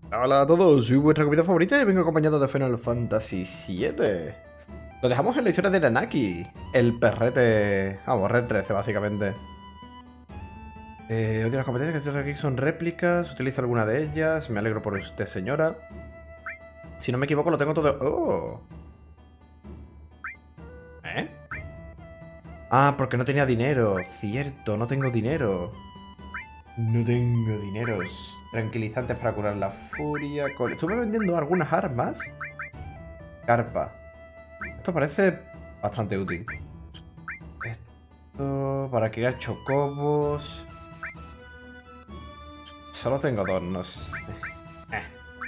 Hola a todos, soy vuestra comida favorita y vengo acompañado de Final Fantasy VII. Lo dejamos en la historia de Nanaki, el perrete... Vamos, Red 13 básicamente. Odio las competencias que estoy aquí son réplicas, utilizo alguna de ellas, me alegro por usted señora. Si no me equivoco lo tengo todo... ¡Oh! ¿Eh? Ah, porque no tenía dinero, cierto, no tengo dinero. No tengo dineros. Tranquilizantes para curar la furia. Estuve vendiendo algunas armas. Carpa. Esto parece bastante útil. Esto para criar chocobos. Solo tengo dos, no sé. Eh.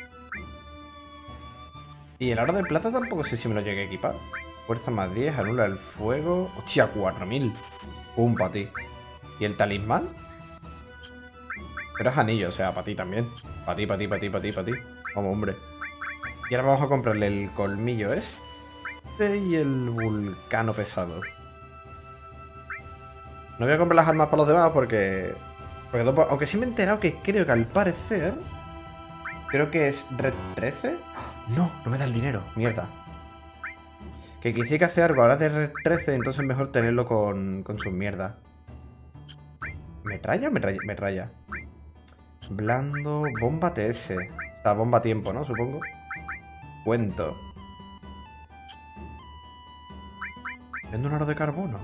Y el aro de plata tampoco sé si me lo llegué a equipar. Fuerza más 10, anula el fuego. Hostia, 4000. Pum, para ti. ¿Y el talismán? Pero es anillo, o sea, para ti también. Para ti, para ti, para ti, para ti, para ti. Vamos, hombre. Y ahora vamos a comprarle el colmillo este y el vulcano pesado. No voy a comprar las armas para los demás porque aunque sí me he enterado que creo que al parecer... Creo que es Red 13. No, no me da el dinero. Mierda. Que quisiera que hacer algo ahora de Red 13, entonces mejor tenerlo con sus mierdas. ¿Me raya o me raya? Blando, bomba TS. O sea, bomba tiempo, ¿no? Supongo. Cuento. ¿Vendo un aro de carbono?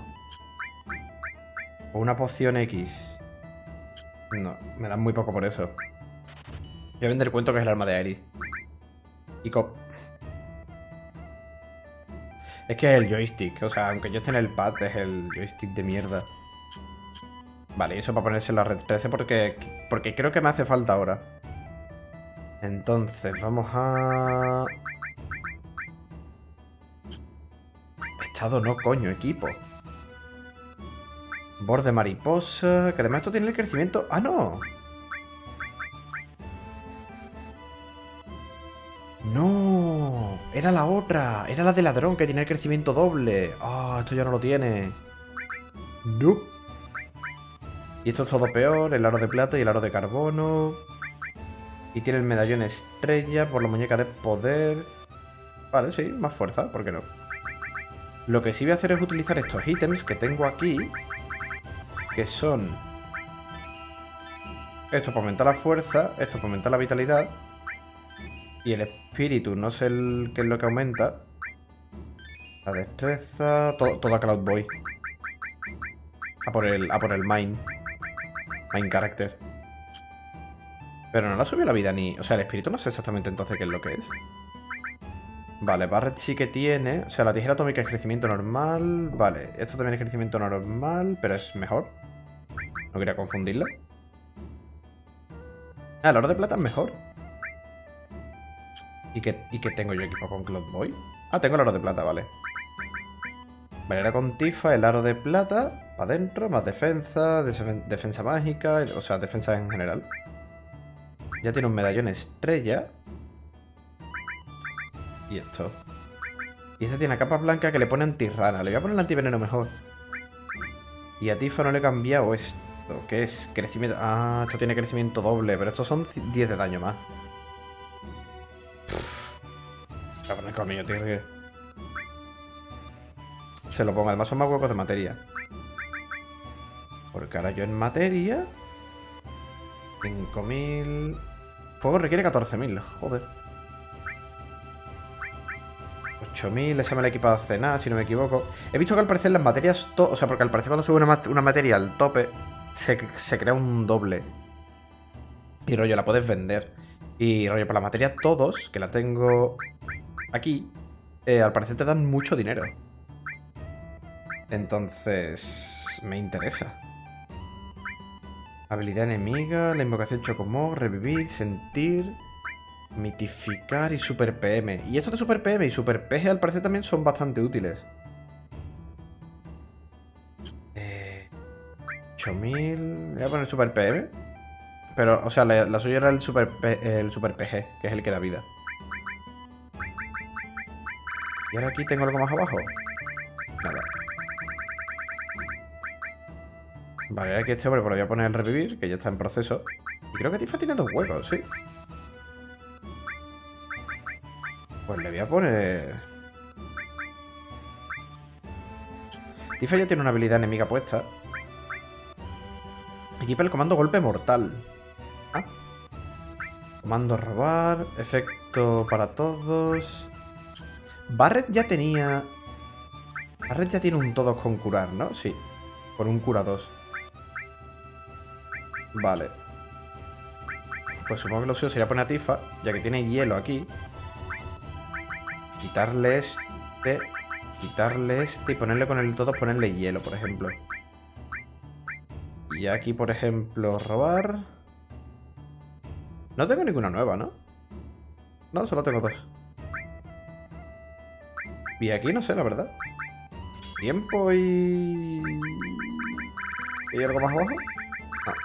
¿O una poción X? No, me dan muy poco por eso. Voy a vender cuento que es el arma de Aeris. Y es que es el joystick. O sea, aunque yo esté en el pad, es el joystick de mierda. Vale, y eso para ponerse en la red 13 porque creo que me hace falta ahora. Entonces, vamos a... Estado no, coño, equipo. Borde mariposa... Que además esto tiene el crecimiento... ¡Ah, no! ¡No! Era la otra. Era la de ladrón que tiene el crecimiento doble. ¡Ah! Esto ya no lo tiene. No. Y esto es todo peor. El aro de plata y el aro de carbono. Y tiene el medallón estrella por la muñeca de poder. Vale, sí, más fuerza, ¿por qué no? Lo que sí voy a hacer es utilizar estos ítems que tengo aquí. Que son... Esto para aumentar la fuerza, esto para aumentar la vitalidad. Y el espíritu, no sé qué es lo que aumenta. La destreza... Todo a Cloudboy. A por el Mind. Mind Character. Pero no la subió la vida ni... O sea, el espíritu no sé exactamente entonces qué es lo que es. Vale, Barret sí que tiene... O sea, la tijera atómica es crecimiento normal. Vale, esto también es crecimiento normal, pero es mejor. No quería confundirlo. Ah, el oro de plata es mejor. ¿Y qué tengo yo equipo con Cloudboy? Ah, tengo el oro de plata, vale. Vale, ahora con Tifa, el aro de plata. Para adentro, más defensa, defensa mágica, o sea, defensa en general. Ya tiene un medallón estrella. Y esto. Y este tiene capa blanca que le pone antirrana. Le voy a poner el antiveneno mejor. Y a Tifa no le he cambiado esto. Que es crecimiento... Ah, esto tiene crecimiento doble. Pero estos son 10 de daño más. Voy a poner colmillo, tío. Que... Se lo pongo. Además son más huecos de materia. Porque ahora yo en materia... 5000... Fuego requiere 14000. Joder. 8000, esa me la he equipado hace nada, si no me equivoco. He visto que al parecer las materias... O sea, porque al parecer cuando sube una materia al tope, se crea un doble. Y rollo, la puedes vender. Y rollo, para la materia todos, que la tengo aquí, al parecer te dan mucho dinero. Entonces, me interesa. Habilidad enemiga, la invocación Chocomog, revivir, sentir... Mitificar y Super PM. Y estos de Super PM y Super PG al parecer también son bastante útiles. 8000... Voy a poner Super PM. Pero, o sea, la suya era el Super PG, que es el que da vida. Y ahora aquí tengo algo más abajo. Nada. Vale, ahora aquí este hombre, pues lo voy a poner el revivir, que ya está en proceso. Y creo que Tifa tiene 2 huecos, ¿sí? Pues le voy a poner... Tifa ya tiene una habilidad enemiga puesta. Equipa el comando golpe mortal. Ah. Comando robar. Efecto para todos. Barret ya tenía... Barret ya tiene un todos con curar, ¿no? Sí. Con un cura 2. Vale. Pues supongo que lo suyo sería poner a Tifa, ya que tiene hielo aquí. Quitarle este. Quitarle este y ponerle con el todos, ponerle hielo, por ejemplo. Y aquí, por ejemplo, robar. No tengo ninguna nueva, ¿no? No, solo tengo 2. Y aquí no sé, la verdad. Tiempo y... ¿Y algo más abajo? No.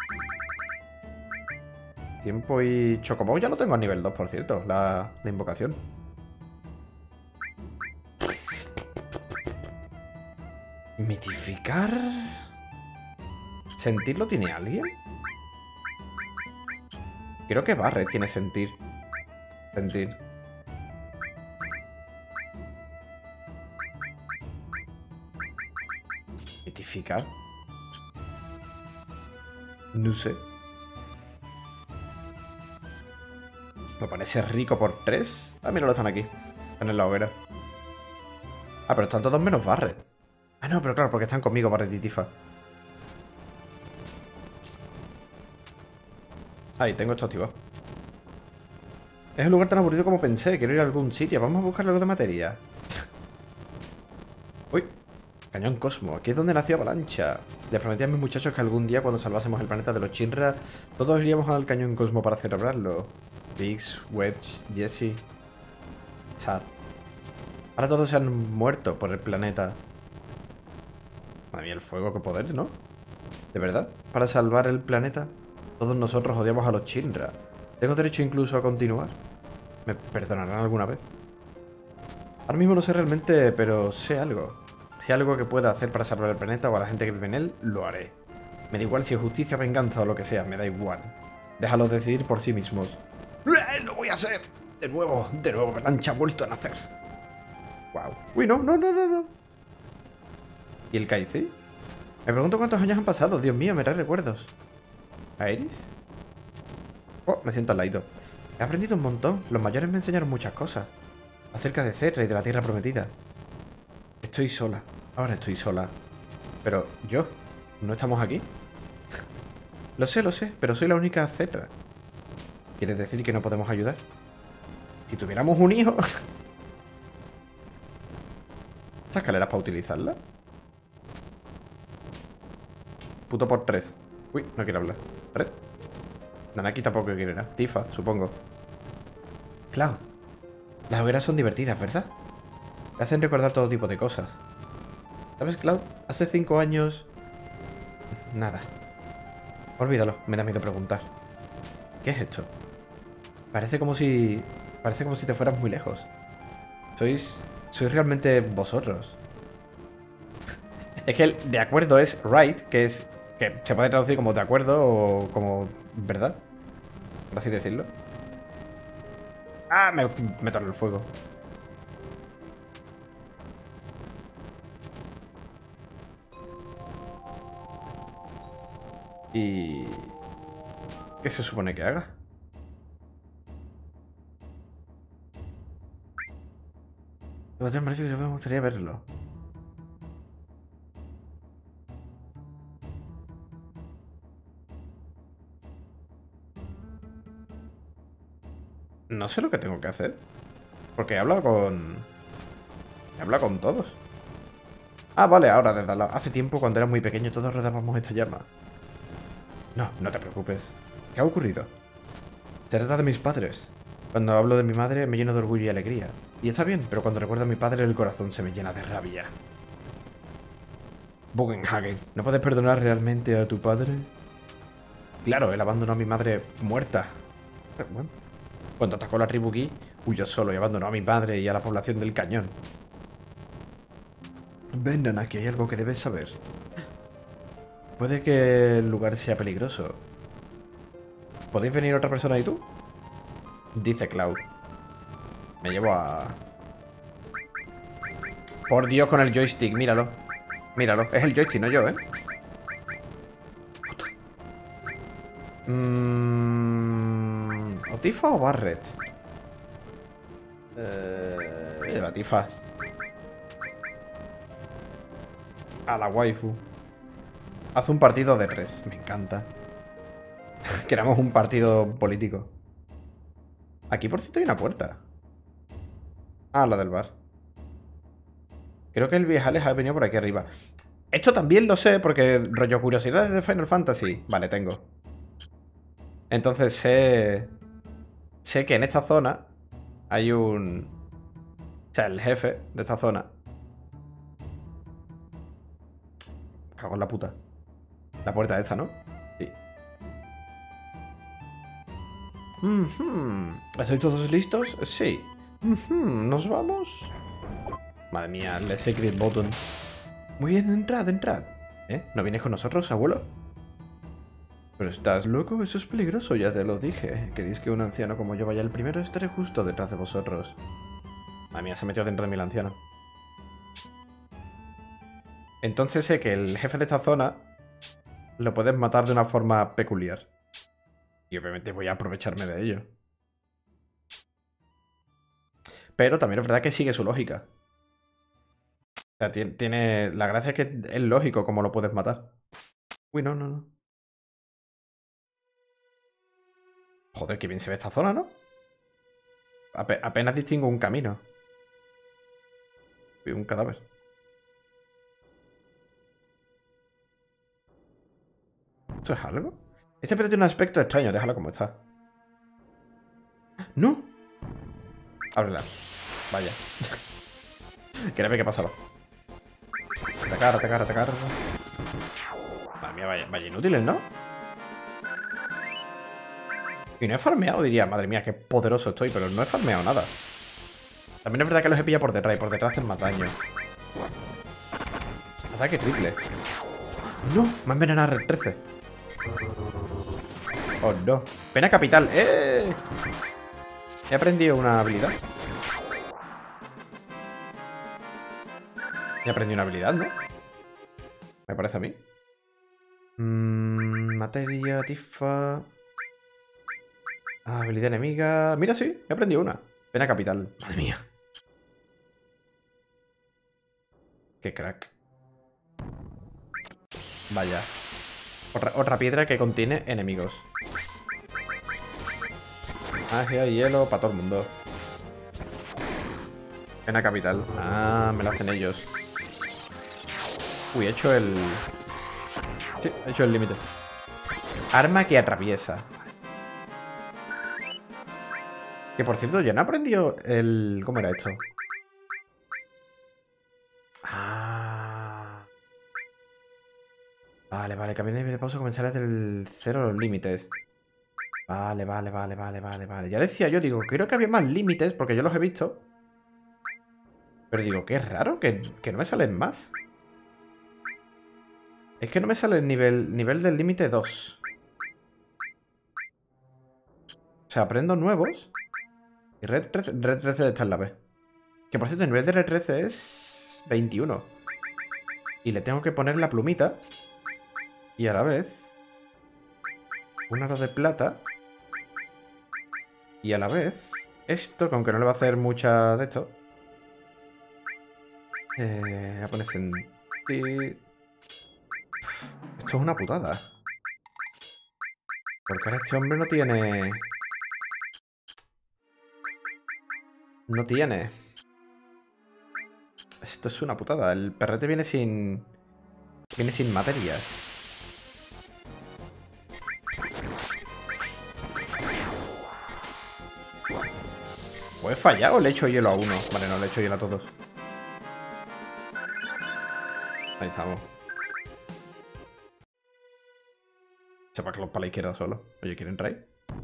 Tiempo y... Chocobo ya lo tengo a nivel 2, por cierto, la invocación. Mitificar... ¿Sentirlo tiene alguien? Creo que Barret tiene sentir. Sentir. Mitificar. No sé. Me parece rico por 3. Ah, mira, lo están aquí. Están en la hoguera. Ah, pero están todos menos Barret. Ah, no, pero claro, porque están conmigo Barret y Tifa. Ahí, tengo esto activado. Es un lugar tan aburrido como pensé. Quiero ir a algún sitio. Vamos a buscar algo de materia. Uy. Cañón Cosmo. Aquí es donde nació Avalancha. Les prometí a mis muchachos que algún día, cuando salvásemos el planeta de los Shinra, todos iríamos al Cañón Cosmo para celebrarlo. Biggs, Wedge, Jesse, Chad. Ahora todos se han muerto por el planeta. Madre mía, el fuego, qué poder, ¿no? ¿De verdad? ¿Para salvar el planeta? Todos nosotros odiamos a los Shinra. ¿Tengo derecho incluso a continuar? ¿Me perdonarán alguna vez? Ahora mismo no sé realmente, pero sé algo. Si hay algo que pueda hacer para salvar el planeta o a la gente que vive en él, lo haré. Me da igual si es justicia, venganza o lo que sea, me da igual. Déjalos decidir por sí mismos. ¡Lo voy a hacer! De nuevo, Avalancha ha vuelto a nacer. Wow. Uy, no. ¿Y el Kaizi? Me pregunto cuántos años han pasado. Dios mío, me trae recuerdos. ¿Aeris? Oh, me siento al ladito. He aprendido un montón. Los mayores me enseñaron muchas cosas. Acerca de Cetra y de la Tierra Prometida. Estoy sola. Ahora estoy sola. Pero yo, ¿no estamos aquí? Lo sé, pero soy la única Cetra. ¿Quieres decir que no podemos ayudar? Si tuviéramos un hijo... ¿Esta escalera es para utilizarla? Puto por 3. Uy, no quiero hablar. ¿Red? Nanaki tampoco quiere nada. Tifa, supongo. Cloud. Las hogueras son divertidas, ¿verdad? Te hacen recordar todo tipo de cosas. ¿Sabes, Cloud? Hace 5 años... Nada. Olvídalo, me da miedo preguntar. ¿Qué es esto? Parece como si te fueras muy lejos. Sois realmente vosotros. Es que el de acuerdo es right, que se puede traducir como de acuerdo o como verdad, por así decirlo. Ah, me torno el fuego. ¿Y qué se supone que haga? Es magnífico, me gustaría verlo. No sé lo que tengo que hacer. Porque he hablado con todos. Ah, vale, ahora desde hace tiempo, cuando era muy pequeño, todos rodábamos esta llama. No te preocupes. ¿Qué ha ocurrido? Se trata de mis padres. Cuando hablo de mi madre me lleno de orgullo y alegría. Y está bien, pero cuando recuerdo a mi padre el corazón se me llena de rabia. Bugenhagen, ¿no puedes perdonar realmente a tu padre? Claro, él abandonó a mi madre muerta. Bueno, cuando atacó la tribu Ki, huyó solo y abandonó a mi padre y a la población del cañón. Ven, Nanaki, hay algo que debes saber. Puede que el lugar sea peligroso. ¿Podéis venir otra persona y tú? Dice Cloud. Me llevo a... Por Dios, con el joystick, míralo. Míralo, es el joystick, no yo, ¿eh? Puta. ¿O Tifa o Barret? La Tifa. A la waifu. Haz un partido de 3. Me encanta. Queramos un partido político. Aquí, por cierto, hay una puerta. Ah, la del bar. Creo que el viejales ha venido por aquí arriba. Esto también lo sé porque rollo curiosidades de Final Fantasy. Vale, tengo. Entonces sé que en esta zona hay un... O sea, el jefe de esta zona. Cago en la puta. La puerta esta, ¿no? Sí. ¿Estáis todos listos? Sí. ¿Nos vamos? Madre mía, el secret button. Muy bien, entrad, entrad. ¿Eh? ¿No vienes con nosotros, abuelo? ¿Pero estás loco? Eso es peligroso, ya te lo dije. ¿Queréis que un anciano como yo vaya el primero? Estaré justo detrás de vosotros. Madre mía, se metió dentro de mí el anciano. Entonces sé que el jefe de esta zona lo puedes matar de una forma peculiar. Y obviamente voy a aprovecharme de ello. Pero también es verdad que sigue su lógica. O sea, tiene... La gracia es que es lógico cómo lo puedes matar. Uy, no, no, no. Joder, qué bien se ve esta zona, ¿no? Apenas distingo un camino. Y un cadáver. ¿Esto es algo? Este pez tiene un aspecto extraño, déjalo como está. ¡No! Ábrela. Vaya. Quería ver qué pasaba. Atacar, atacar, atacar. Madre mía, vaya inútiles, ¿no? Y no he farmeado, diría. Madre mía, qué poderoso estoy, pero no he farmeado nada. También es verdad que los he pillado por detrás y por detrás hacen más daño. Ataque triple. ¡No! Me ha envenenado Red 13. Oh, no. Pena capital. ¡Eh! He aprendido una habilidad. He aprendido una habilidad, ¿no? Me parece a mí. Materia, Tifa. Habilidad enemiga. Mira, sí, he aprendido una. Pena capital. Madre mía. Qué crack. Vaya. Otra piedra que contiene enemigos. Magia y hielo para todo el mundo. Pena capital. Ah, me lo hacen ellos. Uy, he hecho el... Sí, he hecho el límite. Arma que atraviesa. Que por cierto, yo no he aprendido el... ¿Cómo era esto? Ah. Vale, vale. Cambiar de pausa comenzará desde el 0 los límites. Vale, vale, vale, vale, vale, vale. Ya decía yo, digo, creo que había más límites porque yo los he visto. Pero digo, qué raro que no me salen más. Es que no me sale el nivel del límite 2. O sea, aprendo nuevos. Y Red 13 está en la B. Que por cierto, el nivel de Red 13 es 21. Y le tengo que poner la plumita. Y a la vez... un aro de plata. Y a la vez... esto, que aunque no le va a hacer mucha de esto... voy a poner sentir... Esto es una putada. Porque ahora este hombre no tiene... No tiene. Esto es una putada. El perrete viene sin... Viene sin materias. ¿O he fallado o le echo hielo a uno? Vale, no, le echo hielo a todos. Ahí estamos. Sepa que los para la izquierda solo. Oye, ¿quieren traer?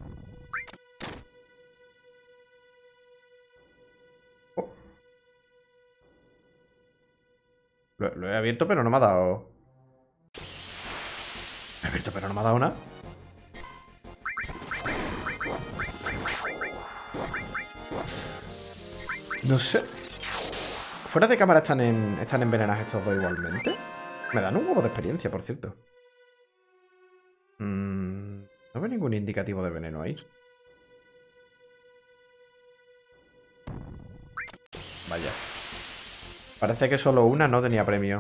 Oh. Lo he abierto, pero no me ha dado... Lo he abierto, pero no me ha dado nada. No sé. Fuera de cámara están envenenados estos dos igualmente. Me dan un huevo de experiencia, por cierto. No veo ningún indicativo de veneno ahí. Vaya. Parece que solo una no tenía premio.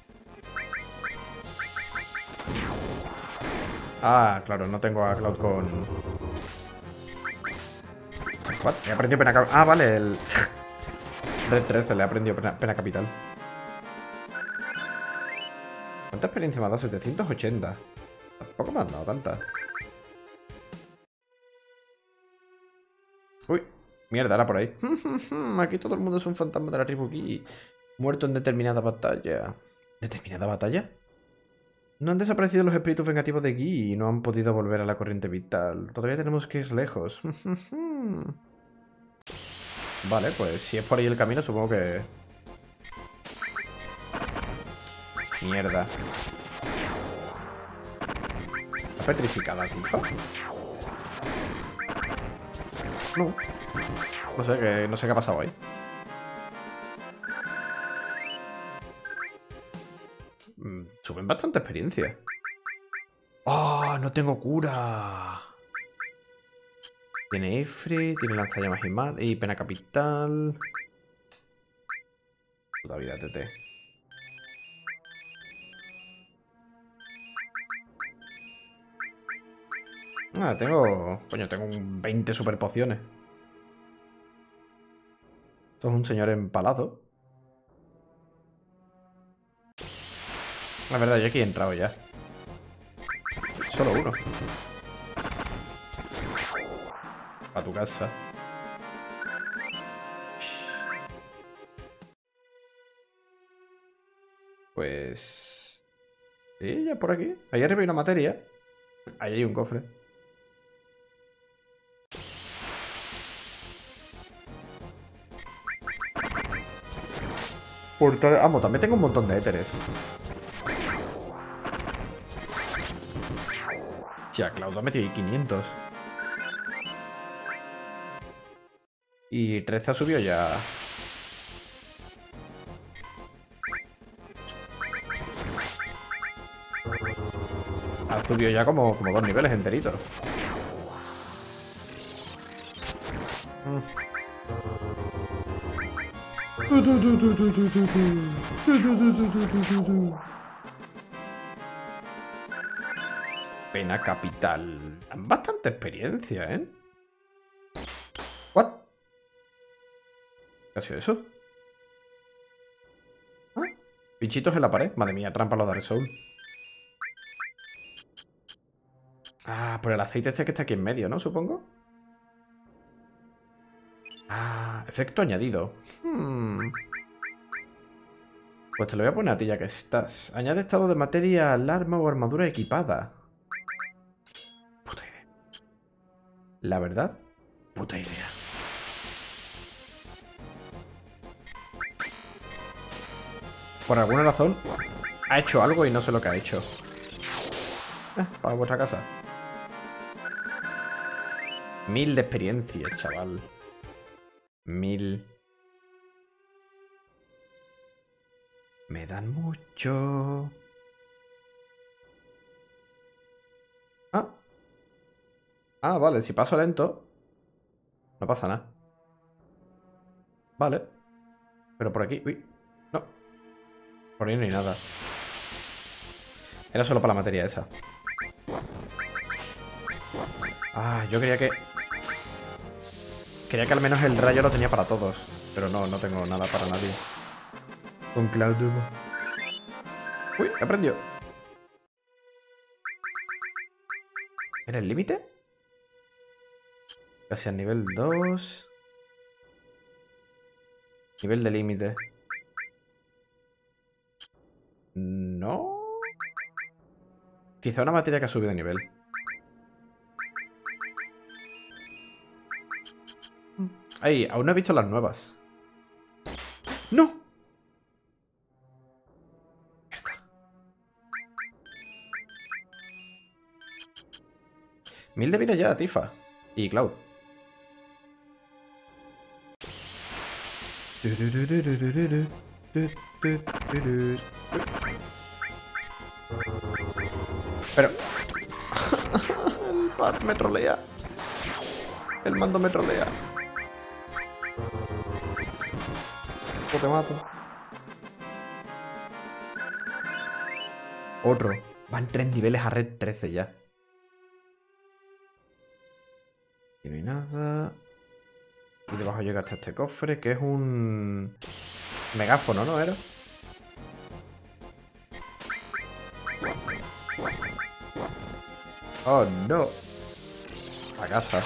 Ah, claro, no tengo a Cloud con... What? He aprendido pena capital. Ah, vale, el... Red 13 le he aprendido pena capital. ¿Cuánta experiencia me ha dado? 780. Tampoco me han dado tanta. Uy, mierda, era por ahí. Aquí todo el mundo es un fantasma de la tribu Ki. Muerto en determinada batalla. ¿Determinada batalla? No han desaparecido los espíritus vengativos de Guy y no han podido volver a la corriente vital. Todavía tenemos que ir lejos. Vale, pues si es por ahí el camino, supongo que... Mierda. ¿Está petrificada, Tifa? No. No sé qué ha pasado ahí. Suben bastante experiencia. ¡Oh! No tengo cura. Tiene Ifrit, tiene lanzallamas y pena capital. Puta vida, TT. Ah, tengo... Coño, tengo 20 super pociones. Esto es un señor empalado. La verdad, yo aquí he entrado ya. Solo uno. A tu casa. Pues... Sí, ya por aquí. Ahí arriba hay una materia. Ahí hay un cofre. Vamos, también tengo un montón de éteres. Tía, Cloud ha metido ahí 500. Y 13 ha subido ya. Ha subido ya como 2 niveles enteritos. Pena capital. Dan bastante experiencia, ¿eh? ¿What? ¿Qué ha sido eso? ¿Ah? Bichitos en la pared. Madre mía, trampa los Dark Souls. Ah, por el aceite este que está aquí en medio, ¿no? Supongo. Ah, efecto añadido. Pues te lo voy a poner a ti ya que estás. Añade estado de materia al arma o armadura equipada. Puta idea. La verdad, puta idea. Por alguna razón, ha hecho algo y no sé lo que ha hecho. Para vuestra casa. 1000 de experiencia, chaval. 1000. Me dan mucho. Ah. Ah, vale, si paso lento, no pasa nada. Vale. Pero por aquí, uy. No. Por ahí no hay nada. Era solo para la materia esa. Ah, yo quería que... Quería que al menos el rayo lo tenía para todos. Pero no, no tengo nada para nadie. Con Cloud. Uy, he aprendido. ¿Era el límite? Casi al nivel 2. Nivel de límite. No. Quizá una materia que ha subido de nivel. Ay, aún no he visto las nuevas. ¡No! Mierda. 1000 de vida ya, Tifa. Y Cloud. Pero... el pad me trolea. El mando me trolea. O te mato. Otro. Van 3 niveles a red 13 ya. Y no hay nada. Y debajo llega hasta este cofre, que es un... megáfono, ¿no era? Oh, no. A casa.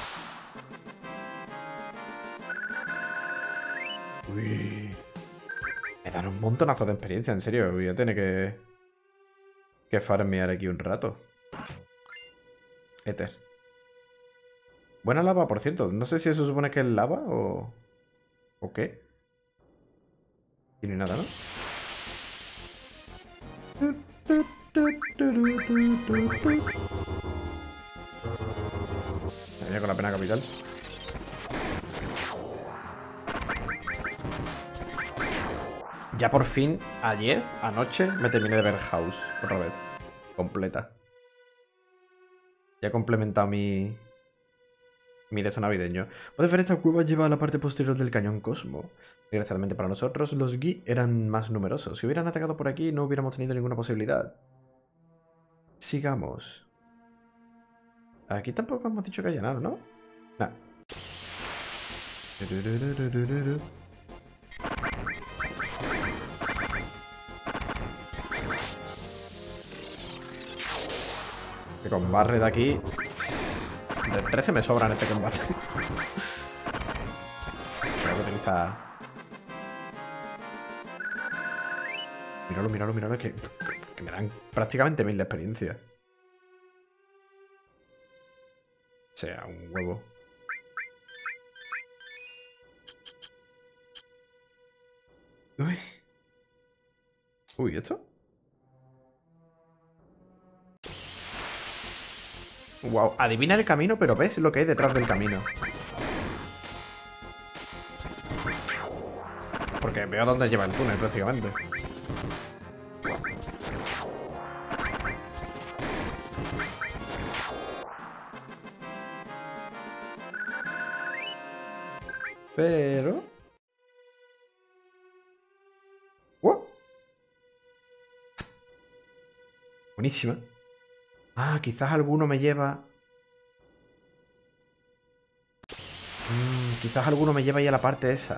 Uy. Me dan un montonazo de experiencia, en serio. Voy a tener que farmear aquí un rato. Éter. Buena lava, por cierto. No sé si eso supone que es lava o... ¿o qué? Y no hay nada, ¿no? Me venía con la pena capital. Ya por fin, ayer, anoche, me terminé de ver House otra vez. Completa. Ya he complementado mi de esto navideño. Puedes ver esta cueva lleva a la parte posterior del cañón Cosmo. Desgraciadamente para nosotros, los Gi eran más numerosos. Si hubieran atacado por aquí, no hubiéramos tenido ninguna posibilidad. Sigamos. Aquí tampoco hemos dicho que haya nada, ¿no? Nah. Que con barre de aquí... de 13 me sobra en este combate. Tengo que utilizar... Míralo, míralo, míralo. Que me dan prácticamente 1000 de experiencia. O sea, un huevo. Uy. Uy, ¿esto? Wow, adivina el camino, pero ves lo que hay detrás del camino. Porque veo dónde lleva el túnel prácticamente. Pero... ¡wow! Buenísima. Ah, quizás alguno me lleva... quizás alguno me lleva ahí a la parte esa.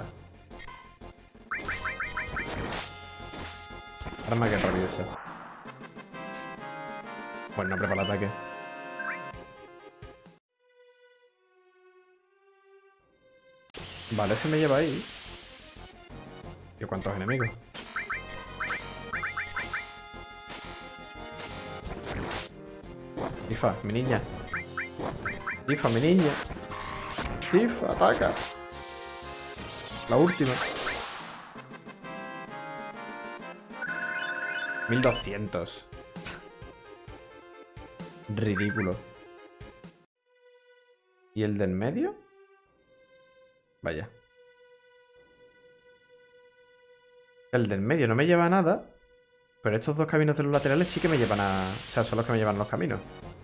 Arma que atraviesa. Bueno, no prepara el ataque. Vale, ese me lleva ahí. ¿Y cuántos enemigos? Tifa, mi niña. Tifa, mi niña. Tifa, ataca. La última. 1200. Ridículo. ¿Y el del medio? Vaya. El del medio no me lleva a nada. Pero estos dos caminos de los laterales sí que me llevan a... o sea, son los que me llevan a los caminos.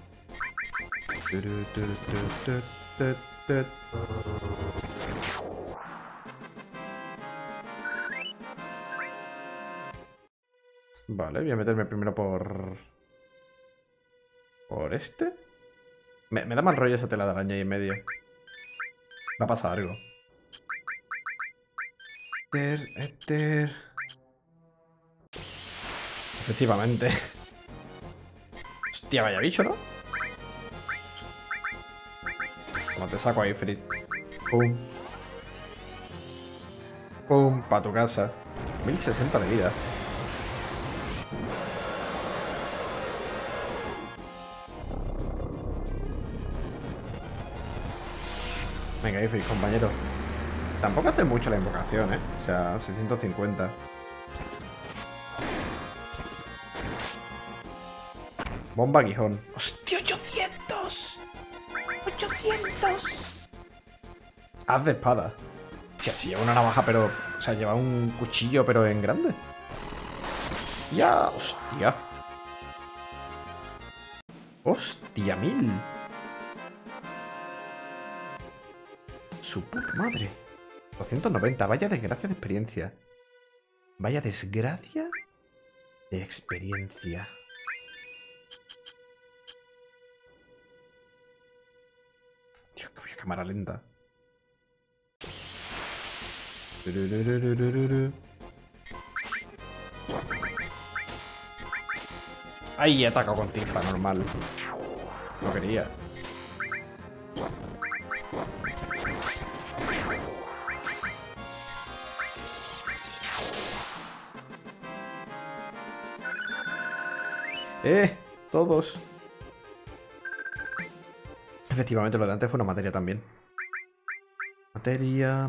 Vale, voy a meterme primero por... ¿por este? Me da mal rollo esa tela de araña ahí en medio. Va a pasar algo. Éter. Efectivamente. Hostia, vaya bicho, ¿no? Como te saco ahí, Frit. Pum. Pum, pa' tu casa. 1060 de vida. Venga, Ifrit, compañero. Tampoco hace mucho la invocación, ¿eh? O sea, 650. Bomba aguijón. ¡Hostia, 800! ¡800! Haz de espada. Hostia, si lleva una navaja, pero... O sea, lleva un cuchillo, pero en grande. Ya, hostia. Hostia, 1000. Su puta madre. 290. Vaya desgracia de experiencia. Vaya desgracia de experiencia. Dios, que voy a cámara lenta. Ahí ataco con tifa, normal. No quería. Todos. Efectivamente, lo de antes fue una materia también. Materia,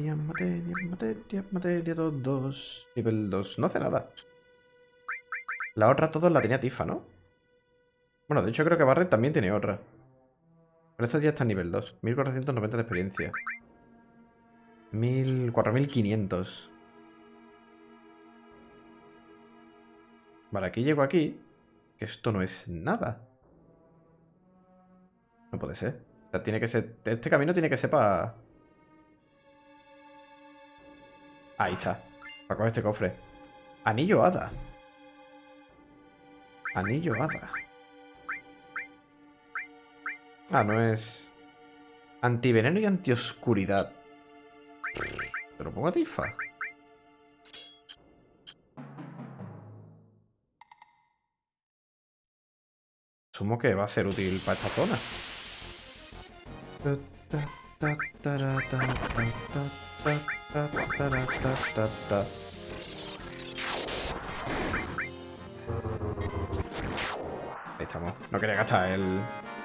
todos. Nivel 2. No hace nada. La otra todos la tenía Tifa, ¿no? Bueno, de hecho creo que Barret también tiene otra. Pero esta ya está en nivel 2. 1490 de experiencia. 4500. Vale, aquí llego aquí. Que esto no es nada. No puede ser. O sea, tiene que ser... Este camino tiene que ser para... Ahí está. Para coger este cofre. Anillo hada. Anillo hada. Ah, no es... Antiveneno y antioscuridad. Te lo pongo a Tifa. Asumo que va a ser útil para esta zona. Ahí estamos. No quería gastar el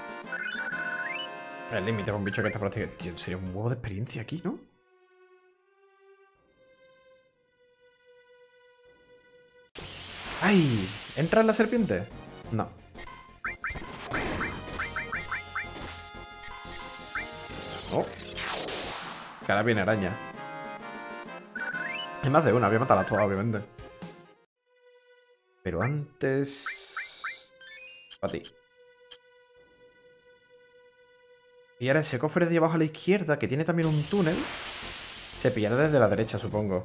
límite con un bicho que está prácticamente... Tío, en serio, un huevo de experiencia aquí, ¿no? ¡Ay! ¿Entra en la serpiente? No. Oh. Que ahora viene araña. Hay más de una, voy a matarlas todas, obviamente. Pero antes... Para ti. Y ahora ese cofre de abajo a la izquierda, que tiene también un túnel, se pillará desde la derecha, supongo.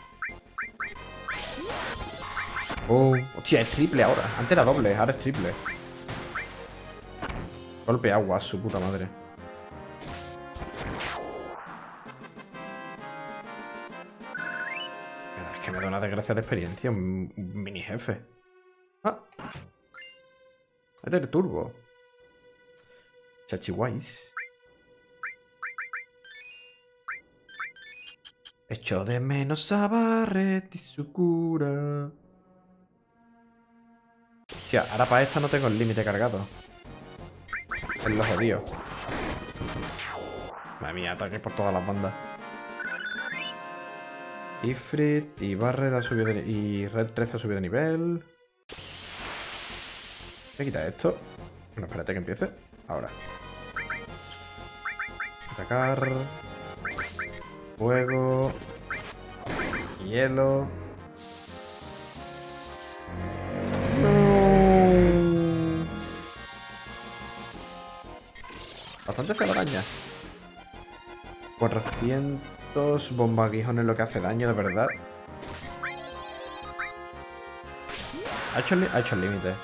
Oh, hostia, es triple ahora. Antes era doble, ahora es triple. Golpe agua, su puta madre. Es que me da una desgracia de experiencia, un mini jefe. Ah. Es del turbo. Chachiwais. Echo de menos a Barret y su cura. Hostia, ahora para esta no tengo el límite cargado. Es lo jodido. Madre mía, ataque por todas las bandas. Ifrit y Barret ha subido de y Red 13 ha subido de nivel. Voy a quitar esto. Bueno, espérate que empiece. Ahora. Atacar. Fuego. Hielo. No. Bastante fea la araña. 400 bombaguijones lo que hace daño, de verdad. Ha hecho el límite.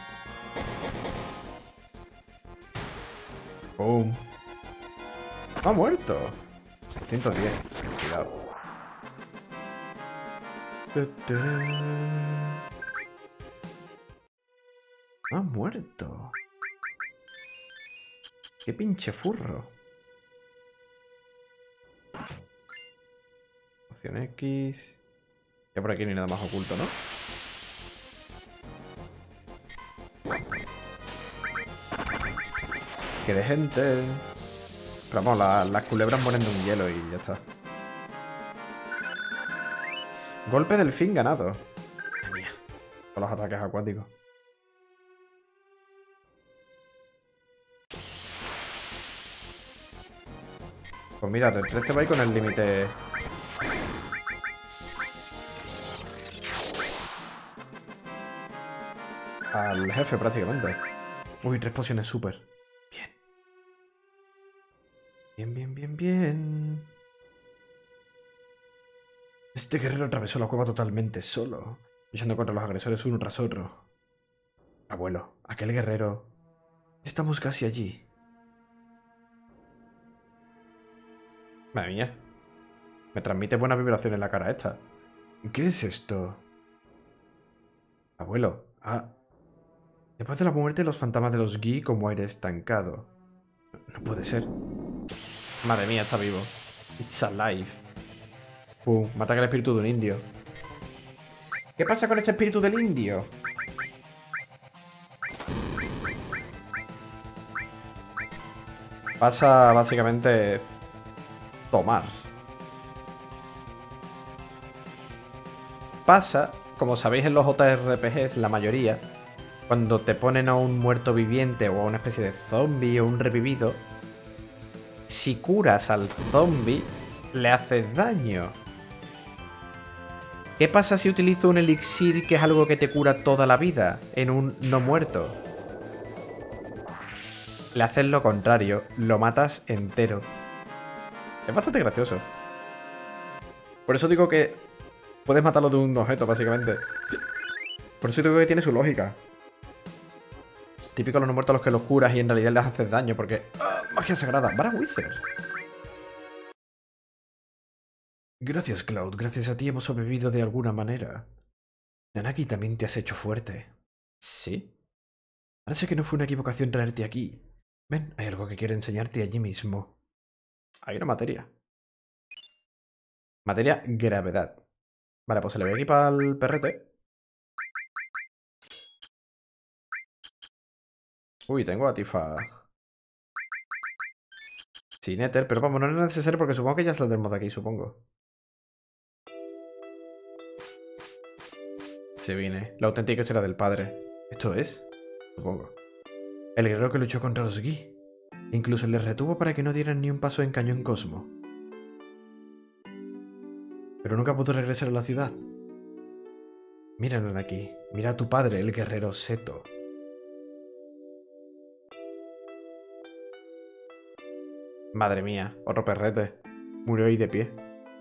Boom. Ha muerto. 110. Cuidado. Ha muerto. Qué pinche furro. Opción X. Ya por aquí no hay nada más oculto, ¿no? Que de gente. Pero vamos, las culebras mueren de un hielo y ya está. Golpe del fin ganado. Madre mía. Con los ataques acuáticos. Pues mira, el 13 va ahí con el límite. Al jefe prácticamente. Uy, 3 pociones súper. Bien. Bien, bien, bien, bien. Este guerrero atravesó la cueva totalmente solo, luchando contra los agresores uno tras otro. Abuelo, aquel guerrero. Estamos casi allí. Madre mía. Me transmite buena vibración en la cara esta. ¿Qué es esto? Abuelo. Ah. Después de la muerte, los fantasmas de los Gi como aire estancado. No puede ser. Madre mía, está vivo. It's alive. Pum, mata el espíritu de un indio. ¿Qué pasa con este espíritu del indio? Pasa básicamente tomar. Pasa, como sabéis en los JRPGs, la mayoría, cuando te ponen a un muerto viviente o a una especie de zombie o un revivido, si curas al zombie, le haces daño. ¿Qué pasa si utilizo un elixir que es algo que te cura toda la vida en un no muerto? Le haces lo contrario, lo matas entero. Es bastante gracioso. Por eso digo que puedes matarlo de un objeto, básicamente. Por eso digo que tiene su lógica. Típico de los no muertos a los que los curas y en realidad les haces daño, porque... ¡Ah! ¡Magia sagrada! ¡Vara Wither! Gracias, Cloud. Gracias a ti hemos sobrevivido de alguna manera. Nanaki, también te has hecho fuerte. ¿Sí? Parece que no fue una equivocación traerte aquí. Ven, hay algo que quiero enseñarte allí mismo. Hay una materia. Materia gravedad. Vale, pues se le voy a equipar al perrete. Uy, tengo a Tifa. Sin éter, pero vamos, no es necesario porque supongo que ya saldremos de aquí, supongo. Se viene. La auténtica historia del padre. ¿Esto es? Supongo. El guerrero que luchó contra los Gi. Incluso les retuvo para que no dieran ni un paso en Cañón Cosmo. Pero nunca pudo regresar a la ciudad. Mírenlo aquí. Mira a tu padre, el guerrero Seto. Madre mía, otro perrete. Murió ahí de pie.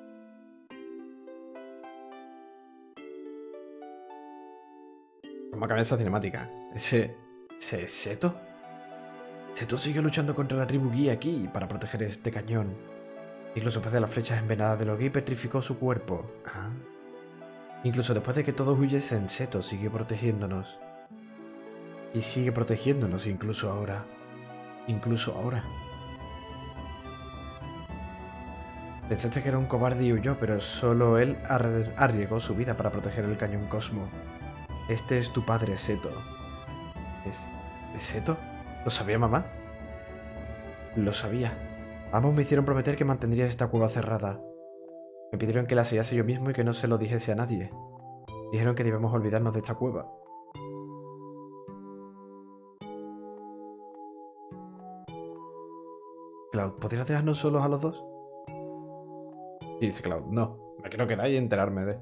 Vamos a cambiar esa cinemática. ¿Ese es Seto? Seto siguió luchando contra la tribu Gi aquí para proteger este cañón. Incluso después de las flechas envenenadas de los Gi petrificó su cuerpo. ¿Ah? Incluso después de que todos huyesen, Seto siguió protegiéndonos. Y sigue protegiéndonos incluso ahora. Incluso ahora. Pensaste que era un cobarde y huyó, pero solo él arriesgó su vida para proteger el Cañón Cosmo. Este es tu padre, Seto. ¿Es Seto? ¿Lo sabía mamá? Lo sabía. Ambos me hicieron prometer que mantendría esta cueva cerrada. Me pidieron que la sellase yo mismo y que no se lo dijese a nadie. Dijeron que debemos olvidarnos de esta cueva. Cloud, ¿podrías dejarnos solos a los dos? Y dice Cloud, no, me quiero quedar y enterarme de...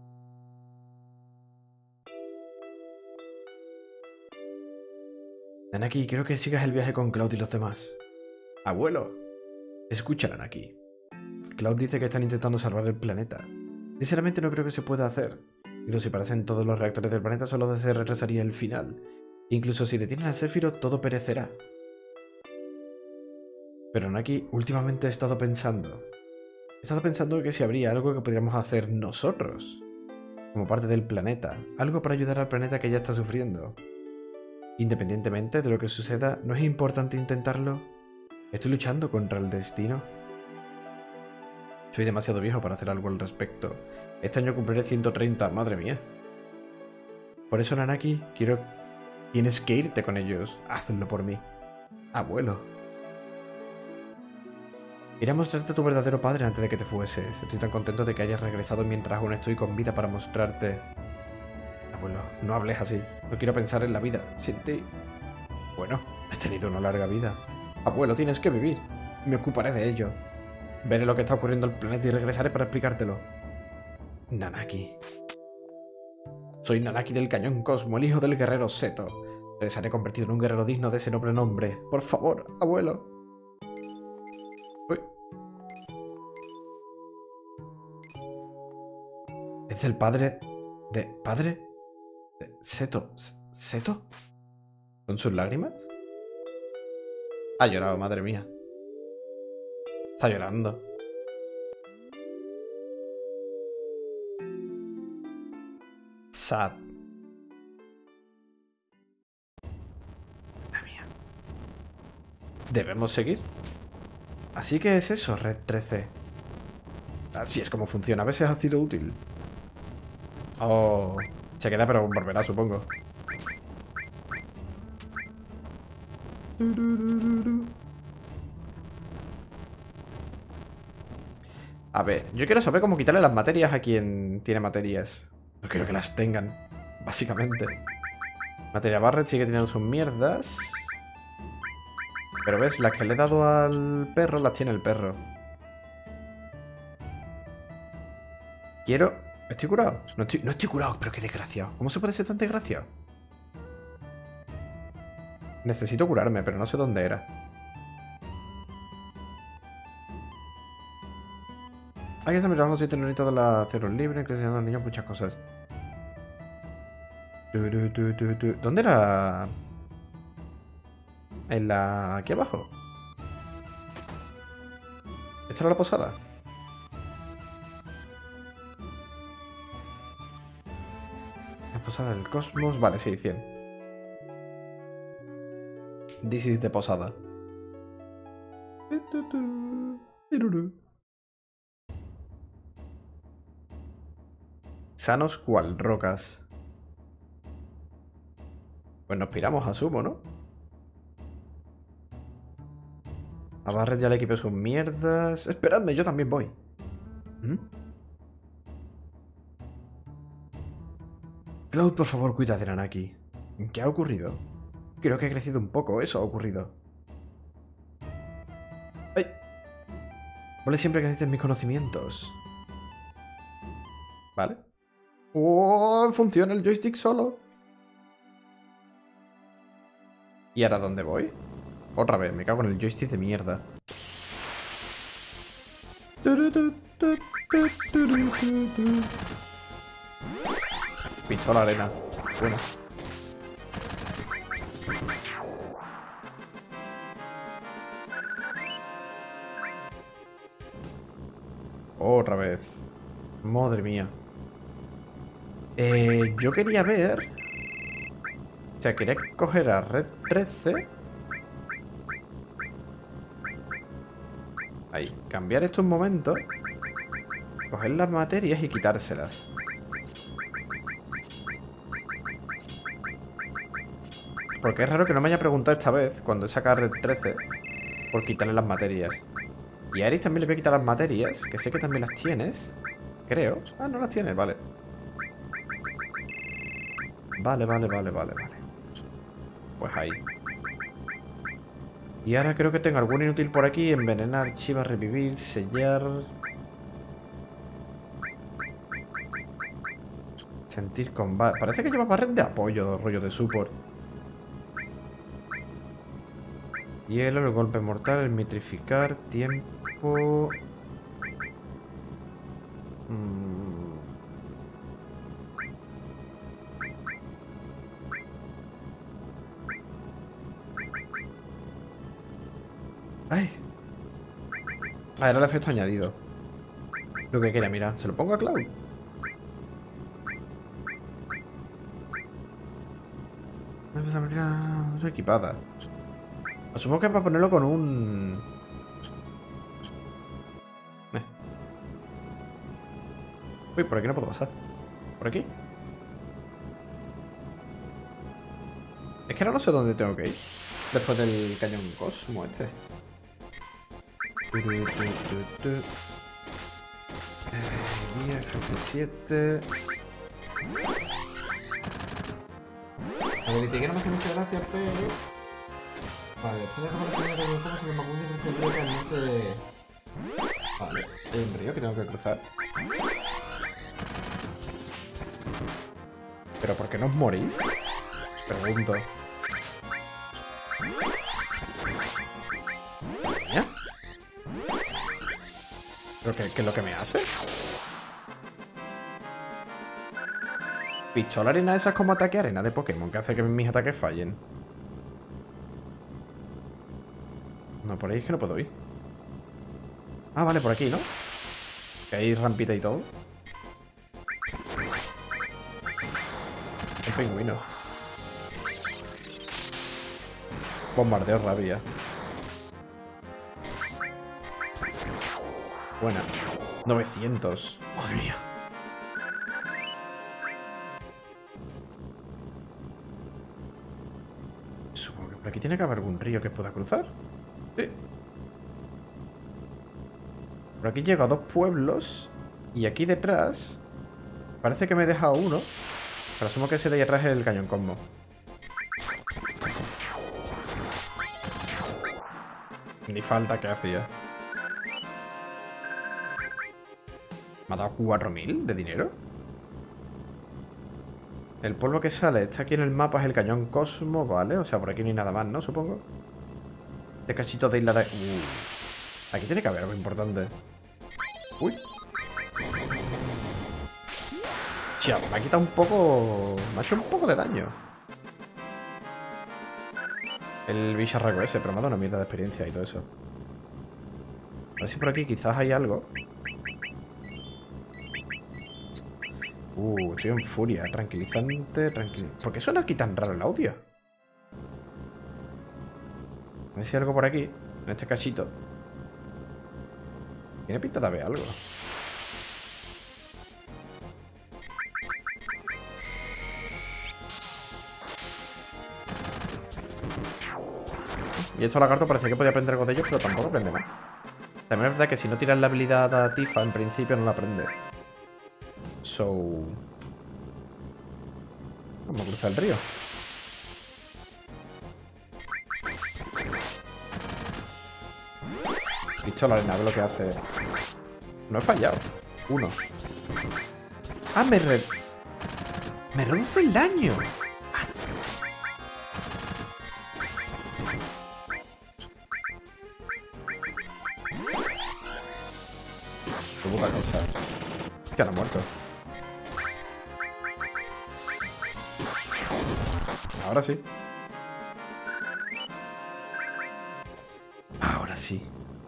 Nanaki, quiero que sigas el viaje con Cloud y los demás. Abuelo, escucha, Nanaki. Cloud dice que están intentando salvar el planeta. Sinceramente no creo que se pueda hacer. Incluso si parecen todos los reactores del planeta, solo se retrasaría el final. Incluso si detienen a Sephiroth, todo perecerá. Pero Nanaki, últimamente he estado pensando que si habría algo que podríamos hacer nosotros, como parte del planeta, algo para ayudar al planeta que ya está sufriendo. Independientemente de lo que suceda, ¿no es importante intentarlo? Estoy luchando contra el destino. Soy demasiado viejo para hacer algo al respecto. Este año cumpliré 130, madre mía. Por eso, Nanaki, tienes que irte con ellos. Hazlo por mí. Abuelo. Iré a mostrarte a tu verdadero padre antes de que te fueses. Estoy tan contento de que hayas regresado mientras aún estoy con vida para mostrarte... Abuelo, no hables así. No quiero pensar en la vida. Sin ti... Bueno, he tenido una larga vida. Abuelo, tienes que vivir. Me ocuparé de ello. Veré lo que está ocurriendo en el planeta y regresaré para explicártelo. Nanaki. Soy Nanaki del Cañón Cosmo, el hijo del guerrero Seto. Regresaré convertido en un guerrero digno de ese noble nombre. Por favor, abuelo. Uy. ¿Es el padre de... ¿Padre? De Seto. ¿Seto? ¿Con sus lágrimas? Ha llorado, madre mía. Está llorando. Sad. Madre mía. ¿Debemos seguir? Así que es eso, Red 13. Así es como funciona. A veces ha sido útil. Oh, se queda pero volverá, supongo. A ver, yo quiero saber cómo quitarle las materias a quien tiene materias. No quiero que las tengan, básicamente. Materia Barret sigue teniendo sus mierdas. Pero ves, las que le he dado al perro las tiene el perro. Quiero... ¿Estoy curado? No estoy curado, pero qué desgraciado. ¿Cómo se puede ser tan desgraciado? Necesito curarme, pero no sé dónde era. Aquí está mi trabajo, soy tenoritos de la ceros libre, enseñando a los niños muchas cosas. ¿Dónde era? En la... aquí abajo. ¿Esto era la posada? La posada del cosmos. Vale, sí, 100. This is de posada. Sanos cual rocas. Pues nos piramos, asumo, ¿no? A Barret ya le equipé sus mierdas. Esperadme, yo también voy. Cloud, por favor, cuida de Nanaki. ¿Qué ha ocurrido? Creo que ha crecido un poco, eso ha ocurrido. ¡Ay! Vale siempre que necesites mis conocimientos. Vale. ¡Oh! Funciona el joystick solo. ¿Y ahora dónde voy? Otra vez, me cago en el joystick de mierda. Pistola arena. Bueno. Otra vez. Madre mía. Yo quería ver... O sea, quería coger a Red 13. Ahí. Cambiar esto un momento. Coger las materias y quitárselas. Porque es raro que no me haya preguntado esta vez, cuando he sacado a Red 13, por quitarle las materias. Y a Aeris también le voy a quitar las materias, que sé que también las tienes. Creo. Ah, no las tienes, vale. Vale. Pues ahí. Y ahora creo que tengo algún inútil por aquí. Envenenar, archivar, revivir, sellar... Sentir combate. Parece que lleva red de apoyo, rollo de support. Hielo, el golpe mortal, el mitrificar, tiempo... ¡Ay! Ah, era el efecto añadido. Lo que quería, mira. ¿Se lo pongo a Cloud? Esa materia equipada. Asumo que es para ponerlo con un... Uy, por aquí no puedo pasar. ¿Por aquí? Es que ahora no sé dónde tengo que ir. Después del cañón Cosmo este. F7. A ver, dice que no me hace mucha gracia, pero... Vale, después de que me lo que me al norte de... Hay un río que tengo que cruzar. ¿Pero por qué no os morís? Pregunto. ¿Ya? ¿Pero qué es lo que me hace? Pistola arena esa es como ataque arena de Pokémon, que hace que mis ataques fallen. No, por ahí es que no puedo ir. Ah, vale, por aquí, ¿no? Que hay rampita y todo. Un pingüino. Bombardeo rabia. Buena. 900. Madre mía. Supongo que por aquí tiene que haber algún río que pueda cruzar. Sí. Por aquí llego a 2 pueblos. Y aquí detrás parece que me he dejado uno. Pero asumo que ese de ahí atrás es el cañón combo. Ni falta que hacía. ¿Me ha dado 4000 de dinero? El pueblo que sale está aquí en el mapa, es el cañón Cosmo, ¿vale? O sea, por aquí no hay nada más, ¿no? Supongo. Este cachito de isla de... Aquí tiene que haber algo importante. Uy. Chia, me ha quitado un poco... Me ha hecho un poco de daño. El bicharraco ese, pero me ha dado una mierda de experiencia y todo eso. A ver si por aquí quizás hay algo. Estoy en furia. Tranquilizante, ¿Por qué suena aquí tan raro el audio? A ver si hay algo por aquí, en este cachito. Tiene pinta de haber algo. Y estos lagartos parecía que podía aprender algo de ellos, pero tampoco aprende nada. También es verdad que si no tiras la habilidad a Tifa, en principio no la aprende. Vamos a cruzar el río. Pistola arena, a ver lo que hace. No he fallado. 1. Ah, me reduce el daño. Qué puta cosa. Es que ahora ha muerto. Ahora sí. Ahora sí.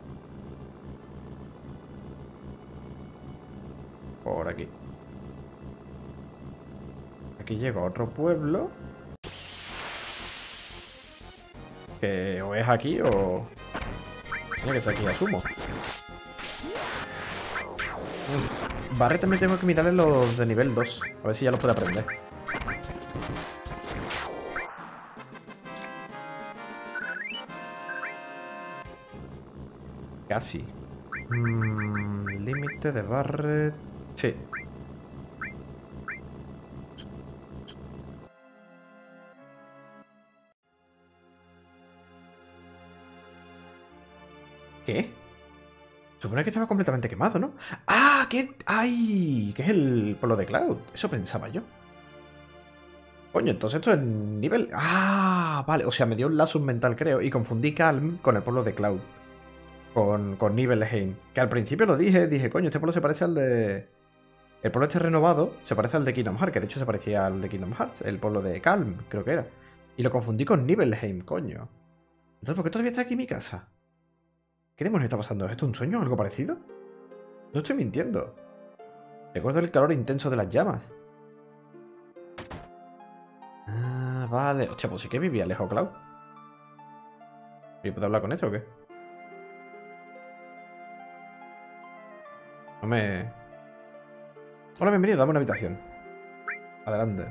Por aquí. Aquí llego a otro pueblo. Que o es aquí o... Tiene que ser aquí, asumo. Barret también tengo que mirarle los de nivel 2. A ver si ya los puede aprender. Casi. Límite de Barret. Sí. ¿Qué? Supone que estaba completamente quemado, ¿no? ¡Ah! ¿Qué? ¡Ay! ¿Qué es el pueblo de Cloud? Eso pensaba yo. Coño, entonces esto es nivel... ¡Ah! Vale, o sea, me dio un lazo mental, creo, y confundí Calm con el pueblo de Cloud. Con Nibelheim. Que al principio lo dije, coño, este pueblo se parece al de... El pueblo este renovado se parece al de Kingdom Hearts, que de hecho se parecía al de Kingdom Hearts, el pueblo de Calm, creo que era. Y lo confundí con Nibelheim, coño. Entonces, ¿por qué todavía está aquí mi casa? ¿Qué demonios está pasando? ¿Es esto un sueño o algo parecido? No estoy mintiendo. Recuerdo el calor intenso de las llamas. Ah, vale. Hostia, pues sí que vivía lejos, Cloud. ¿Y puedo hablar con esto o qué? No me... Hola, bienvenido, dame una habitación. Adelante.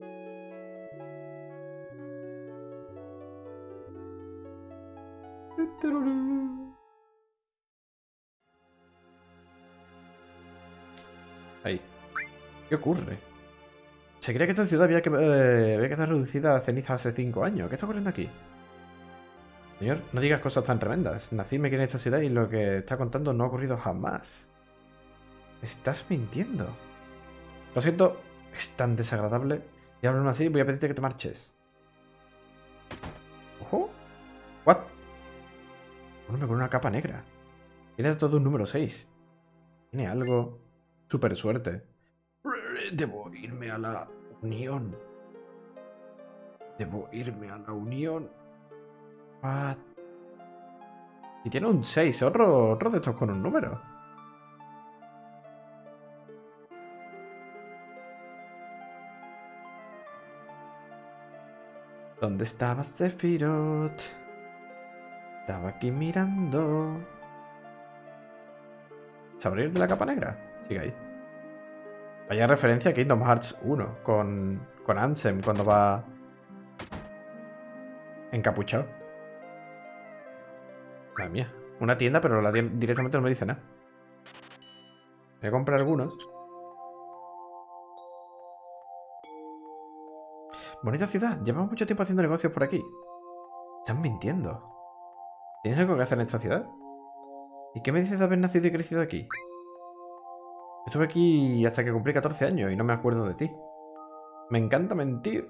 Ahí. ¿Qué ocurre? Se creía que esta ciudad había quedado reducida a ceniza hace 5 años. ¿Qué está ocurriendo aquí? Señor, no digas cosas tan tremendas. Nací y me crié en esta ciudad y lo que está contando no ha ocurrido jamás. Estás mintiendo. Lo siento, es tan desagradable. Y aún así voy a pedirte que te marches. Ojo. What? Un hombre con una capa negra. Tiene todo un número 6. Tiene algo. Super suerte. Debo irme a la unión. Debo irme a la unión. What? Y tiene un 6. Otro de estos con un número. ¿Dónde estaba Sephiroth? Estaba aquí mirando. ¿Se abrir de la capa negra? Sigue ahí. Vaya referencia a Kingdom Hearts 1 con Ansem cuando va encapuchado. Madre mía. Una tienda, pero la tienda directamente no me dice nada. Voy a comprar algunos. Bonita ciudad. Llevamos mucho tiempo haciendo negocios por aquí. Están mintiendo. ¿Tienes algo que hacer en esta ciudad? ¿Y qué me dices de haber nacido y crecido aquí? Estuve aquí hasta que cumplí 14 años y no me acuerdo de ti. Me encanta mentir.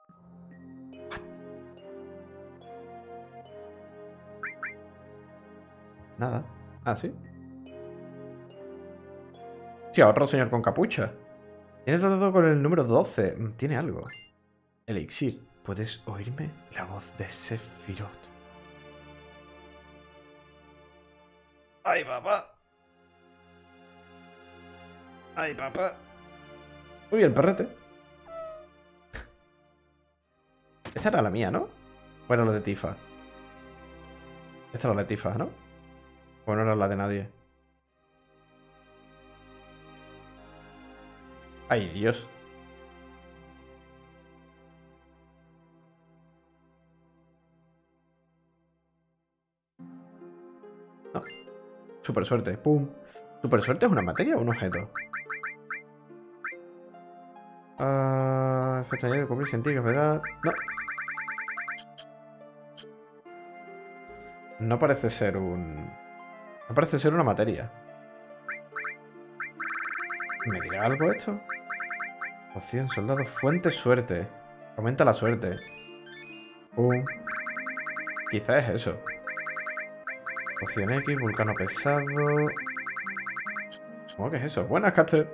Nada. Ah, ¿sí? Sí, otro señor con capucha. Tiene tratado con el número 12. Tiene algo. Elixir. ¿Puedes oírme? La voz de Sephiroth. ¡Ay, papá! ¡Ay, papá! Uy, el perrete. Esta era la mía, ¿no? ¿O era la de Tifa? Esta era la de Tifa, ¿no? ¿O no era la de nadie? ¡Ay, Dios! No. Super suerte. ¡Pum! ¿Super suerte es una materia o un objeto? Efecto añadido de cumplir científicos, ¿verdad? No. No parece ser un... No parece ser una materia. ¿Me dirá algo esto? Poción, soldado, fuente, suerte. Aumenta la suerte. Quizá es eso. Poción X, vulcano pesado. ¿Cómo que es eso? Buenas, Caster.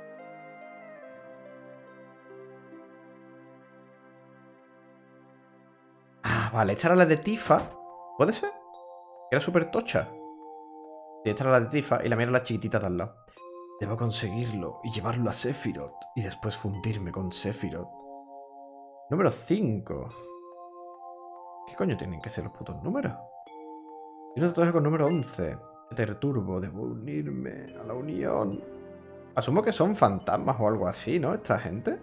Ah, vale. Esta era la de Tifa. ¿Puede ser? Era súper tocha. Y esta era la de Tifa y la mía era la chiquitita de al lado. Debo conseguirlo y llevarlo a Sephiroth. Y después fundirme con Sephiroth. Número 5. ¿Qué coño tienen que ser los putos números? Y un tatuaje con número 11. Turbo. Debo unirme a la unión. Asumo que son fantasmas o algo así, ¿no? Esta gente.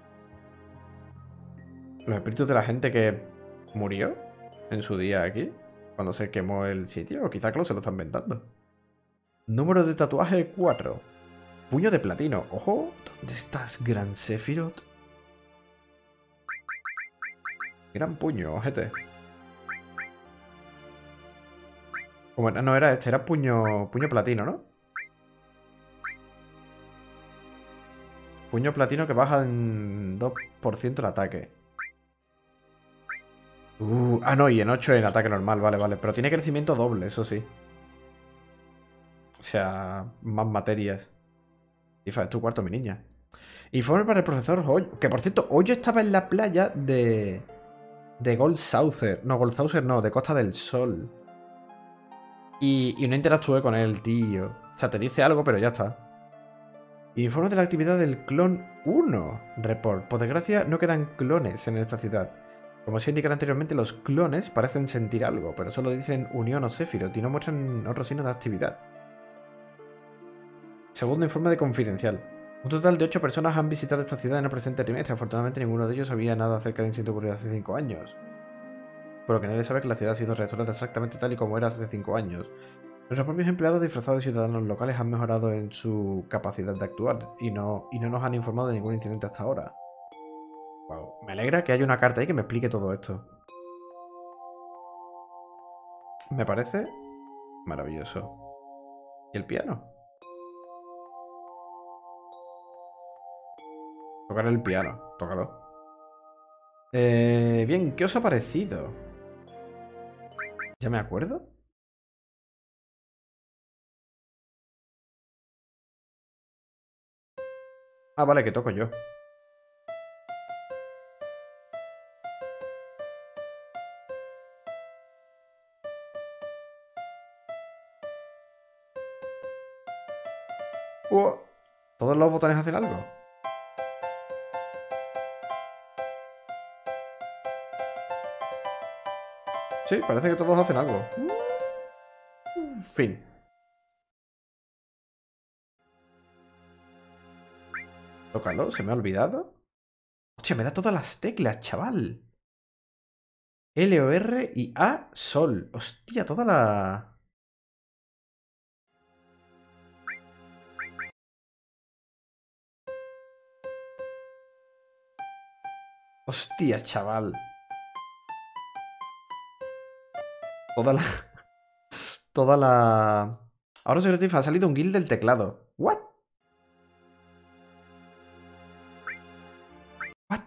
Los espíritus de la gente que murió en su día aquí. Cuando se quemó el sitio. O quizá Klaus se lo está inventando. Número de tatuaje 4. Puño de platino. Ojo. ¿Dónde estás, Gran Sephiroth? Gran puño, ojete. Como no era este, era puño platino, ¿no? Puño platino que baja en 2% el ataque. Ah, no, y en 8 en ataque normal, vale, vale. Pero tiene crecimiento doble, eso sí. O sea, más materias. Tifa, es tu cuarto, mi niña. Informe para el profesor Hoyo. Que por cierto, Hoyo estaba en la playa de Gold Saucer. No, Gold Saucer no, de Costa del Sol. Y no interactué con él, tío. O sea, te dice algo, pero ya está. Informe de la actividad del clon 1. Report. Por desgracia, no quedan clones en esta ciudad. Como se indicara anteriormente, los clones parecen sentir algo, pero solo dicen Unión o Sephiroth y no muestran otro signo de actividad. Segundo informe de confidencial. Un total de 8 personas han visitado esta ciudad en el presente trimestre. Afortunadamente, ninguno de ellos sabía nada acerca de incidente ocurrido hace 5 años. Por lo que nadie sabe que la ciudad ha sido restaurada exactamente tal y como era hace 5 años. Nuestros propios empleados disfrazados de ciudadanos locales han mejorado en su capacidad de actuar y no nos han informado de ningún incidente hasta ahora. Wow. Me alegra que haya una carta ahí que me explique todo esto. Me parece maravilloso. ¿Y el piano? Tocar el piano. Tócalo. Bien, ¿qué os ha parecido? ¿Ya me acuerdo? Ah, vale, que toco yo. ¿Todos los botones hacen algo? Sí, parece que todos hacen algo. Fin. Tócalo, se me ha olvidado. Hostia, me da todas las teclas, chaval. L, O, R y A, Sol. Hostia, toda la... Hostia, chaval. Toda la... Toda la... Ahora Secretif ha salido un guild del teclado. ¿What? ¿What?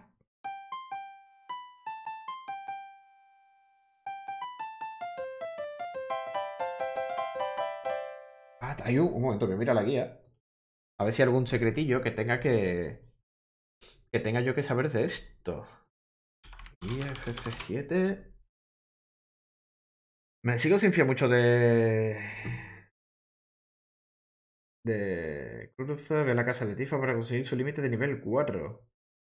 Ah, hay un momento que mira la guía. A ver si hay algún secretillo que tenga que... Que tenga yo que saber de esto. Y FF7... Me sigo sin fiar mucho de Cruz, ve a la casa de Tifa para conseguir su límite de nivel 4.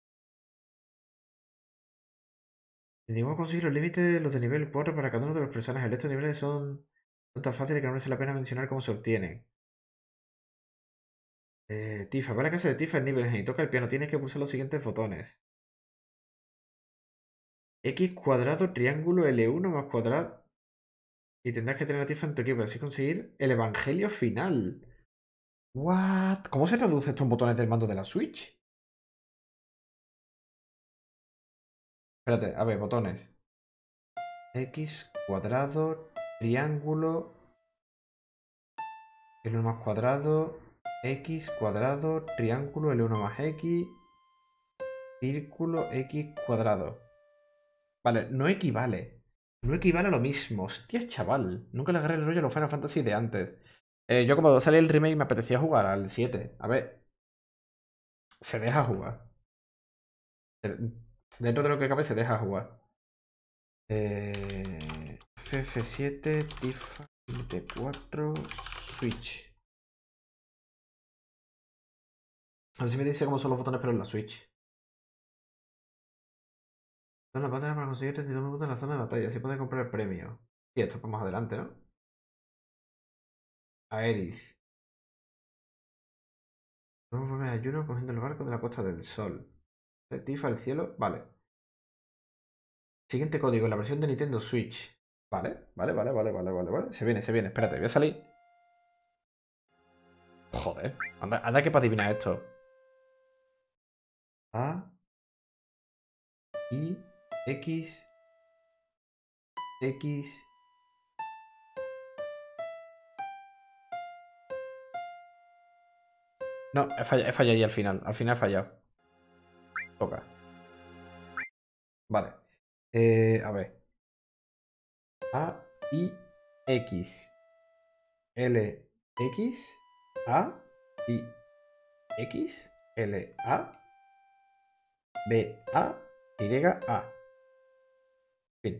Tenemos que conseguir los de nivel 4 para cada uno de los personajes. Estos niveles son tan fáciles que no merece la pena mencionar cómo se obtienen. Tifa, va a la casa de Tifa en Nibelheim y toca el piano. Tienes que pulsar los siguientes botones. X cuadrado, triángulo, L1 más cuadrado. Y tendrás que tener a Tifa en tu equipo, así conseguir el evangelio final. What? ¿Cómo se traduce esto en botones del mando de la Switch? Espérate, a ver, botones. X cuadrado, triángulo, L1 más cuadrado, X cuadrado, triángulo, L1 más X, círculo, X cuadrado. Vale, no equivale. No equivale a lo mismo. Hostia, chaval. Nunca le agarré el rollo a los Final Fantasy de antes. Yo como sale el remake me apetecía jugar al 7. A ver, se deja jugar. Dentro de lo que cabe se deja jugar. FF7, Tifa, T4, Switch. A ver si me dice cómo son los botones pero en la Switch. Zona de batalla para conseguir 32 minutos en la zona de batalla. Así puedes comprar el premio. Y esto es más adelante, ¿no? Aeris. Vamos a volver a ayuno cogiendo el barco de la Puesta del Sol. Tifa, el cielo. Vale. Siguiente código, la versión de Nintendo Switch. Vale, vale. Se viene. Espérate, voy a salir. Joder. Anda que para adivinar esto. A. I. X. X. No, he fallado ahí al final. Al final he fallado. Toca. Vale. A ver. A, I, X. L, X. A, I, X. L, A. B, A. Y, A. Fin.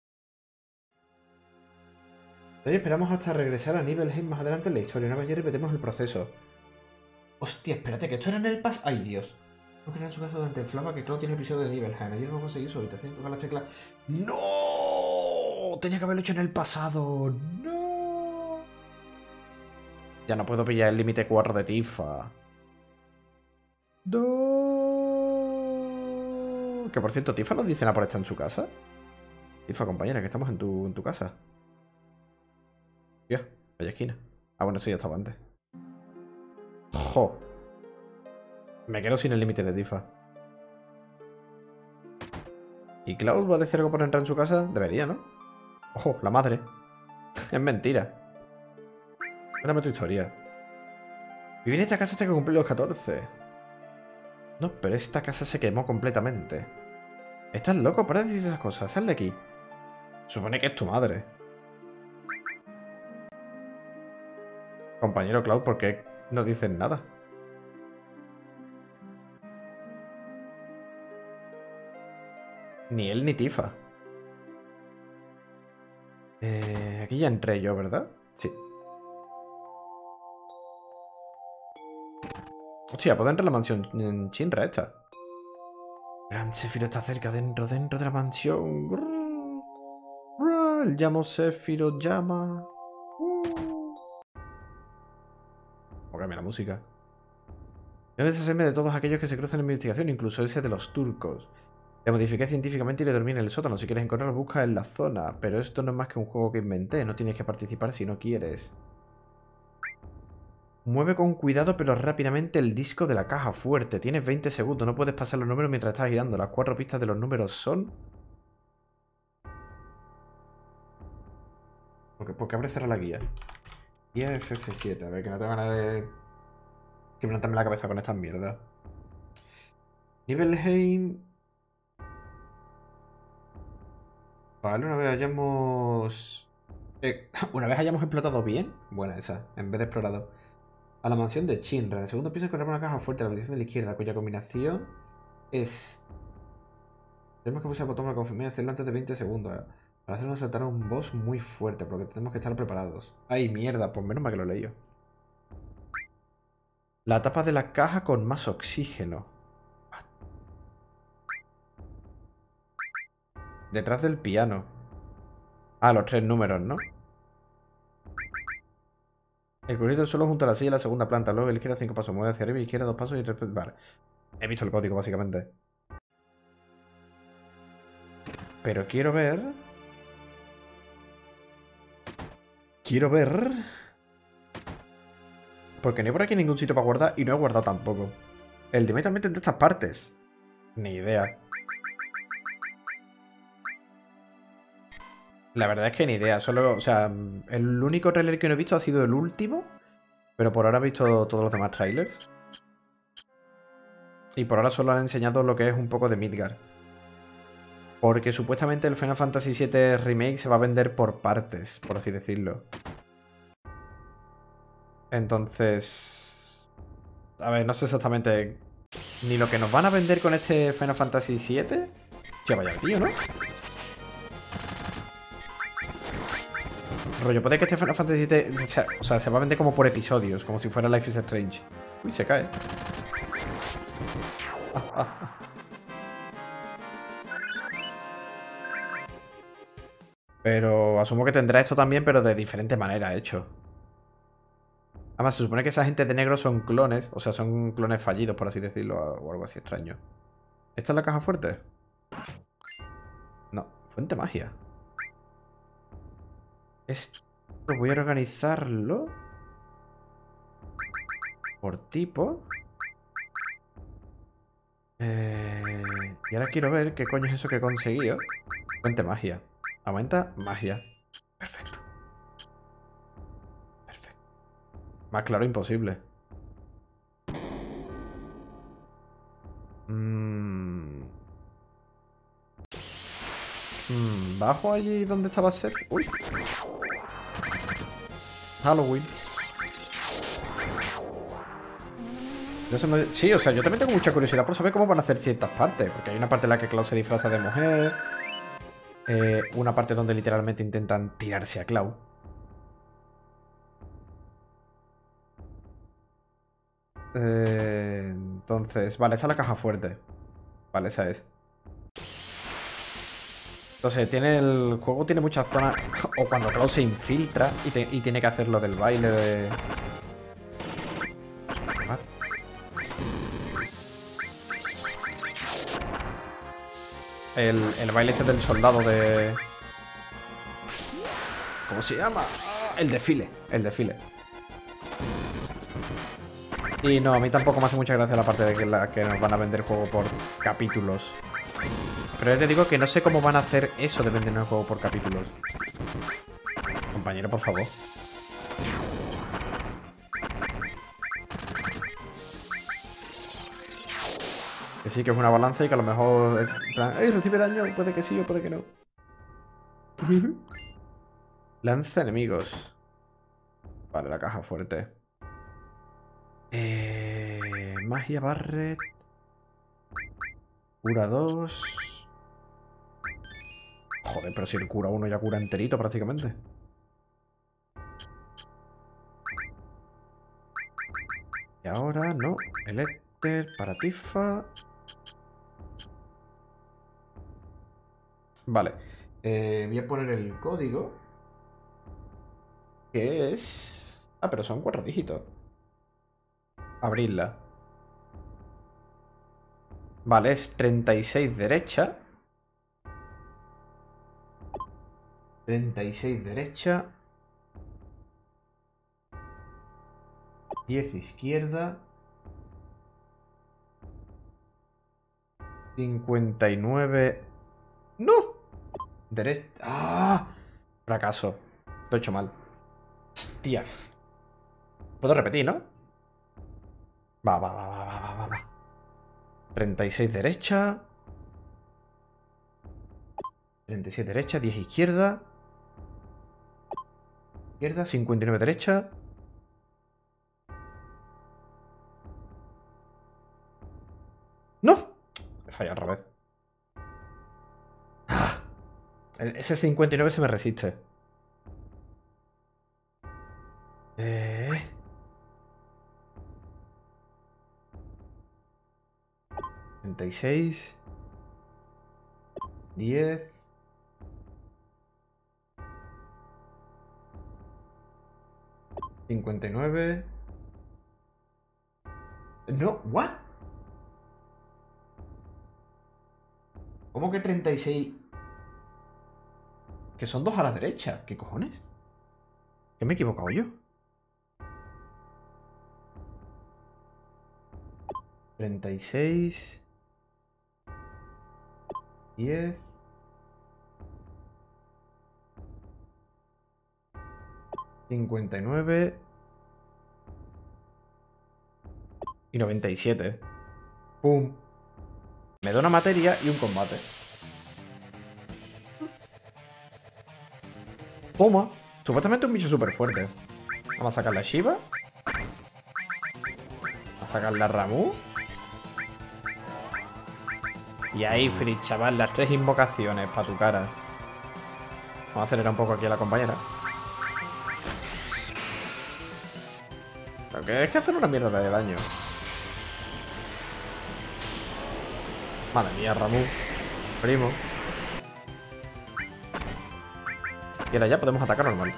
Hoy esperamos hasta regresar a Nibelheim más adelante en la historia. Una vez ya repetimos el proceso. Hostia, espérate, que esto era en el pas. ¡Ay, Dios! No queda en su casa durante el flama que Claude tiene el episodio de Nibelheim. Ayer no conseguí su habitación tocar las teclas. ¡No! Tenía que haberlo hecho en el pasado. ¡No! Ya no puedo pillar el límite 4 de Tifa. ¡No! Que por cierto, Tifa nos dice nada por estar en su casa. Tifa, compañera, que estamos en tu casa. Tío, vaya esquina. Ah, bueno, eso ya estaba antes. ¡Jo! Me quedo sin el límite de Tifa. ¿Y Cloud va a decir algo por entrar en su casa? Debería, ¿no? Ojo, la madre. Es mentira. Cuéntame tu historia. Viví en esta casa hasta que cumplí los 14. No, pero esta casa se quemó completamente. ¿Estás loco? Para decir esas cosas. Sal de aquí. Supone que es tu madre. Compañero Cloud, ¿por qué no dices nada? Ni él ni Tifa. Aquí ya entré yo, ¿verdad? Sí. Hostia, puedo entrar a la mansión en Shinra esta. Gran Sephiroth está cerca, dentro de la mansión. El llamo Sephiroth llama. Póngame la música. Debo deshacerme de todos aquellos que se cruzan en mi investigación, incluso ese de los turcos. Le modifiqué científicamente y le dormí en el sótano. Si quieres encontrarlo, busca en la zona. Pero esto no es más que un juego que inventé. No tienes que participar si no quieres. Mueve con cuidado pero rápidamente el disco de la caja fuerte. Tienes 20 segundos. No puedes pasar los números mientras estás girando. Las 4 pistas de los números son... ¿Por qué abre cerrar la guía? Guía FF7. A ver, que no tengo ganas de... que plantarme la cabeza con estas mierdas. Nibelheim... Vale, una vez hayamos... una vez hayamos explotado bien. Buena esa, en vez de explorado. A la mansión de Shinra. En el segundo piso encontramos una caja fuerte a la dirección de la izquierda, cuya combinación es... Tenemos que pulsar el botón para confirmar y hacerlo antes de 20 segundos. Para hacernos saltar a un boss muy fuerte, porque tenemos que estar preparados. ¡Ay, mierda! Pues menos mal que lo he leído. La tapa de la caja con más oxígeno. Detrás del piano. Ah, los 3 números, ¿no? El corrido del suelo junto a la silla en la segunda planta. Luego a la izquierda 5 pasos. Mueve hacia arriba, izquierda 2 pasos y 3 pasos. Vale. He visto el código, básicamente. Pero quiero ver... Porque no hay por aquí ningún sitio para guardar y no he guardado tampoco. El dime también tendrá estas partes. Ni idea. La verdad es que ni idea. Solo, o sea, el único trailer que no he visto ha sido el último. Pero por ahora he visto todos los demás trailers. Y por ahora solo han enseñado lo que es un poco de Midgar. Porque supuestamente el Final Fantasy VII Remake se va a vender por partes, por así decirlo. Entonces... A ver, no sé exactamente ni lo que nos van a vender con este Final Fantasy VII. Ya vaya tío, ¿no? Rollo, puede que este Final Fantasy VII... O sea, se va a vender como por episodios, como si fuera Life is Strange. Uy, se cae. Pero asumo que tendrá esto también, pero de diferente manera hecho. Además, se supone que esa gente de negro son clones, o sea, son clones fallidos, por así decirlo, o algo así extraño. ¿Esta es la caja fuerte? No, fuente magia. Esto voy a organizarlo por tipo. Y ahora quiero ver qué coño es eso que he conseguido. Fuente magia. Aumenta magia. Perfecto. Perfecto. Más claro imposible. ¿Bajo allí donde estaba Seth? Uy. Halloween. Sí, o sea, yo también tengo mucha curiosidad por saber cómo van a hacer ciertas partes. Porque hay una parte en la que Cloud se disfraza de mujer. Una parte donde literalmente intentan tirarse a Cloud. Entonces, vale, esa es la caja fuerte. Vale, esa es. Entonces, el juego tiene muchas zonas. O cuando Cloud se infiltra y tiene que hacer lo del baile de... El baile este del soldado de... ¿Cómo se llama? El desfile. El desfile. Y no, a mí tampoco me hace mucha gracia la parte de que nos van a vender el juego por capítulos. Pero ya te digo que no sé cómo van a hacer eso de vendernos el juego por capítulos. Compañero, por favor. Que sí, que es una balanza y que a lo mejor... en plan, ¡ay, recibe daño! Puede que sí o puede que no. Lanza enemigos. Vale, la caja fuerte. Magia Barret. Cura 2. Joder, pero si el cura 1 ya cura enterito prácticamente. Y ahora no. El éter para Tifa. Vale. Voy a poner el código. Que es... Ah, pero son 4 dígitos. Abrirla. Vale, es 36 derecha. 36 derecha. 10 izquierda. 59. ¡No! Derecha. ¡Ah! Fracaso. Lo he hecho mal. Hostia. Puedo repetir, ¿no? Va. 36 derecha. 36 derecha, 10 izquierda. Izquierda, 59 derecha. ¡No! He fallado al revés. ¡Ah! Ese 59 se me resiste. 36. 10. 59. No, ¿what? ¿Cómo que 36? Que son 2 a la derecha. ¿Qué cojones? ¿Qué me he equivocado yo? 36. 10. 59. Y 97. ¡Pum! Me da una materia y un combate. Toma. Supuestamente un bicho súper fuerte. Vamos a sacar la Shiva. A sacar la Ramu. Y ahí, Fritz, chaval, las 3 invocaciones para tu cara. Vamos a acelerar un poco aquí a la compañera. Lo que es que hacen una mierda de daño. Madre mía, Ramu. Primo. Y ahora ya podemos atacar normal.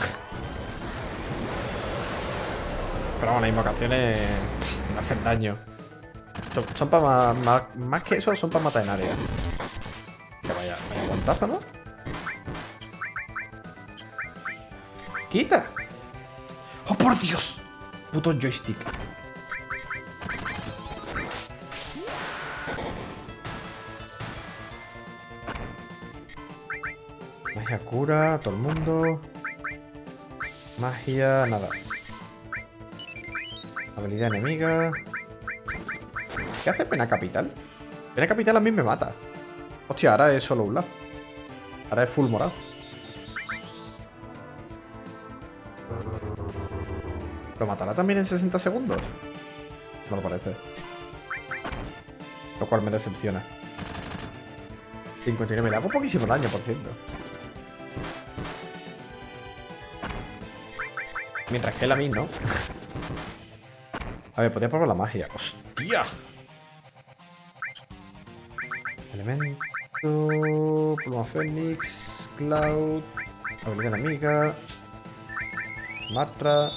Pero bueno, las invocaciones no hacen daño. Son para más que eso, son para matar en área. Que vaya guantazo, ¿no? ¡Quita! ¡Oh, por Dios! Puto joystick. Magia cura a todo el mundo. Magia, nada. Habilidad enemiga. ¿Qué hace Pena Capital? Pena Capital a mí me mata. Hostia, ahora es solo un lado. Ahora es full morado. ¿Lo matará también en 60 segundos? No lo parece. Lo cual me decepciona. 59, le hago poquísimo daño, por cierto. Mientras que él a mí, ¿no? A ver, podría probar la magia. ¡Hostia! Elemento... Pluma Fénix... Cloud... Habilidad enemiga... Matra...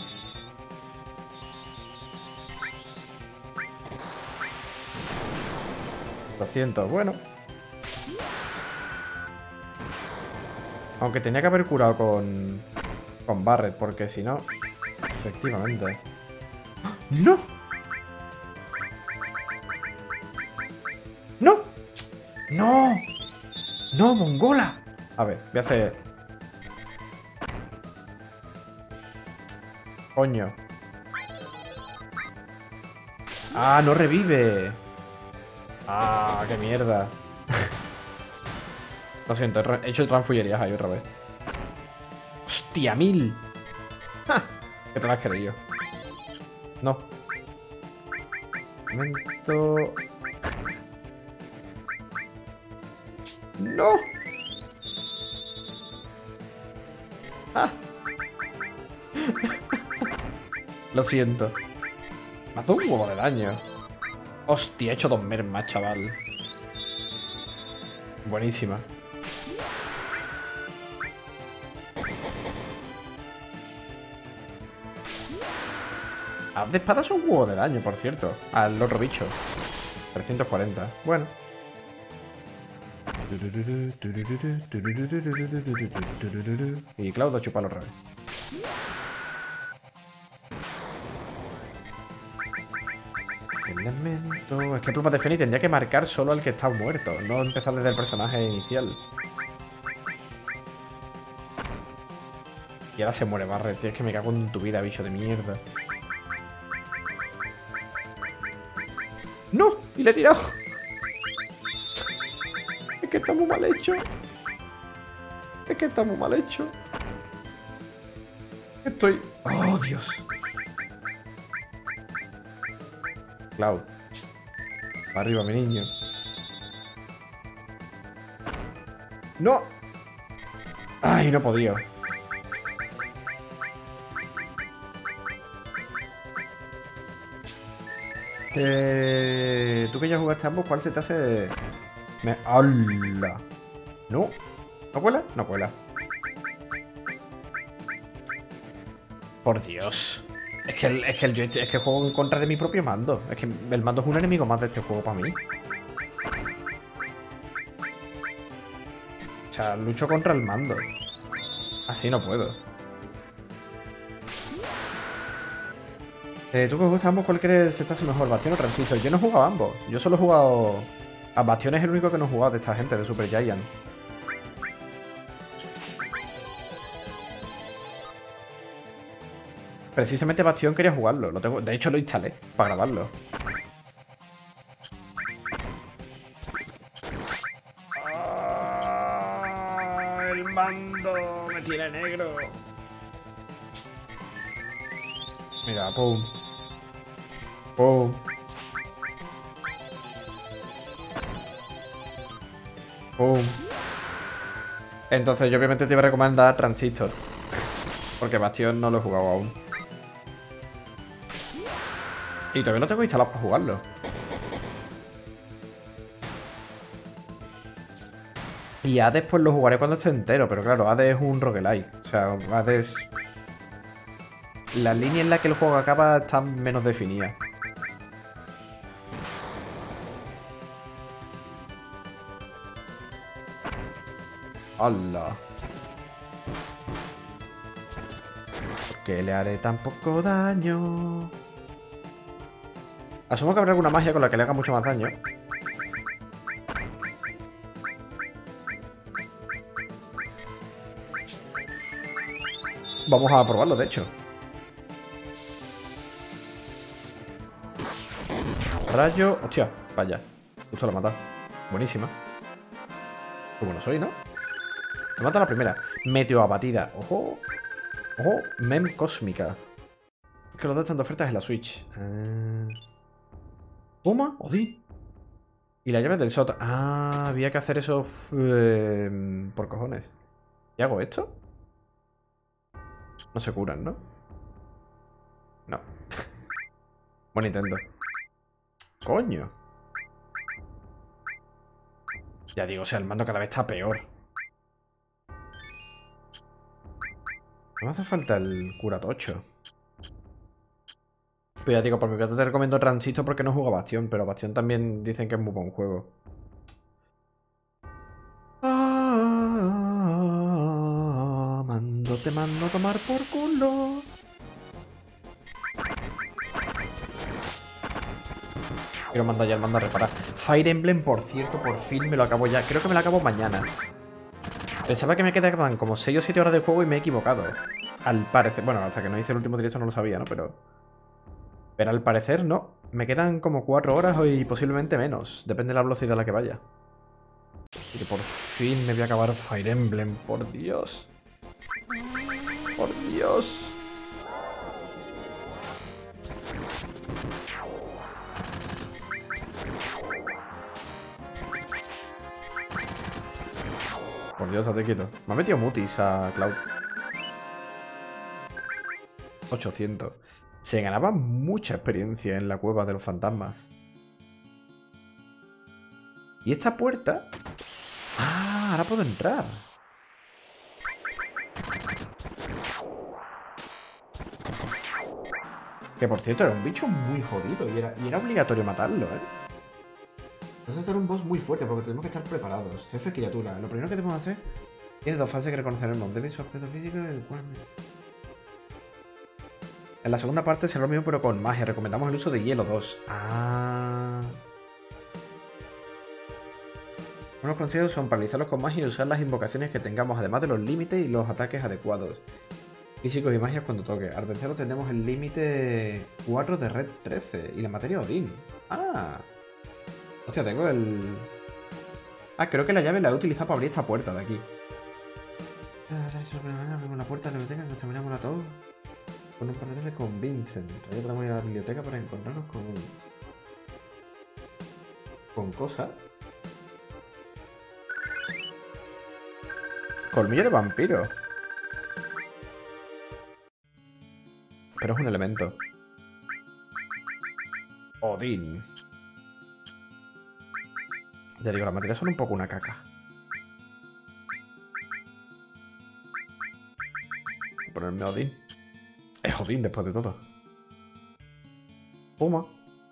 $200, bueno. Aunque tenía que haber curado con Barret, porque si no... Efectivamente. ¡No! ¡No! ¡No! ¡No, mongola! A ver, voy a hacer... Coño. ¡Ah, no revive! Ah, qué mierda. Lo siento, he hecho transfullerías ahí otra vez. ¡Hostia, 1000! ¡Ja! ¿Qué te lo has creído? No. Momento. ¡No! ¡Ah! Lo siento. Me hace un huevo de daño. Hostia, he hecho 2 mermas, chaval. Buenísima. Haz de espadas un huevo de daño, por cierto. Al otro bicho. 340. Bueno. Y Cloud a chuparlo otra vez. Elemento. Es que Plumas de Fénix tendría que marcar solo al que está muerto, no empezar desde el personaje inicial. Y ahora se muere Barret, tío. Es que me cago en tu vida, bicho de mierda. ¡No! Y le he tirado. Es que está muy mal hecho. Es que está muy mal hecho. Estoy... ¡Oh, Dios! Cloud. Va arriba, mi niño. ¡No! ¡Ay, no he podido! Tú que ya jugaste ambos, ¿cuál se te hace...? ¡Hala! ¿No? ¿No cuela? No cuela. Por Dios. Es que juego en contra de mi propio mando. Es que el mando es un enemigo más de este juego para mí. O sea, lucho contra el mando. Así no puedo. ¿Tú que jugaste ambos, cuál crees se te hace mejor, Bastion o Transistor? Yo no he jugado a ambos. Yo solo he jugado... A Bastion es el único que no he jugado de esta gente, de Super Giant. Precisamente Bastion quería jugarlo. De hecho, lo instalé para grabarlo. Oh, el mando me tiene negro. Mira, pum. Pum. Pum. Entonces yo obviamente te iba a recomendar Transistor. Porque Bastion no lo he jugado aún. Y todavía lo tengo instalado para jugarlo. Y Hades pues lo jugaré cuando esté entero. Pero claro, Hades es un roguelike. O sea, Hades... La línea en la que el juego acaba está menos definida. ¡Hala! ¿Por qué le haré tan poco daño? Asumo que habrá alguna magia con la que le haga mucho más daño. Vamos a probarlo, de hecho. Rayo... Hostia, vaya. Justo la mata. Buenísima. Qué bueno soy, ¿no? Me mata la primera. Meteo abatida. Ojo. Ojo. Mem cósmica. Es que los dos están de ofertas en la Switch. Toma, Odín. Y la llave del sótano. Ah, había que hacer eso por cojones. ¿Y hago esto? No se curan, ¿no? No. Buen intento. Coño. Ya digo, o sea, el mando cada vez está peor. No me hace falta el curatocho. Pero ya digo, por mi parte te recomiendo Transistor porque no juego a Bastion, pero Bastion también dicen que es muy buen juego. Mando, te mando a tomar por culo. Quiero mandar ya el mando a reparar. Fire Emblem, por cierto, por fin me lo acabo ya. Creo que me lo acabo mañana. Pensaba que me quedaban como 6 o 7 horas de juego y me he equivocado. Al parecer... Bueno, hasta que no hice el último directo no lo sabía, ¿no? Pero al parecer no. Me quedan como 4 horas y posiblemente menos. Depende de la velocidad a la que vaya. Y que por fin me voy a acabar Fire Emblem. Por Dios. Por Dios. Por Dios, estate quieto. Me ha metido mutis a Cloud. 800. Se ganaba mucha experiencia en la cueva de los fantasmas. ¿Y esta puerta? Ah, ahora puedo entrar. Que por cierto, era un bicho muy jodido y era obligatorio matarlo, ¿eh? Entonces era un boss muy fuerte porque tenemos que estar preparados. Jefe criatura. Lo primero que debemos hacer... Tiene 2 fases que reconoceremos. Debe su aspecto físico y el cual... En la segunda parte será lo mismo pero con magia. Recomendamos el uso de hielo 2. Ah. Unos consejos son paralizarlos con magia y usar las invocaciones que tengamos, además de los límites y los ataques adecuados. Físicos y magias cuando toque. Al vencerlo tenemos el límite 4 de red 13 y la materia Odín. Ah. Hostia, tengo el... Ah, creo que la llave la he utilizado para abrir esta puerta de aquí. Abrimos la puerta de la biblioteca, nos terminamos a todos. Con un par de veces con Vincent. Ahí podemos ir a la biblioteca para encontrarnos con cosas. Colmillo de vampiro. Pero es un elemento. Odín. Ya digo, las materias son un poco una caca. Voy a ponerme Odín. Es Odín después de todo. Puma.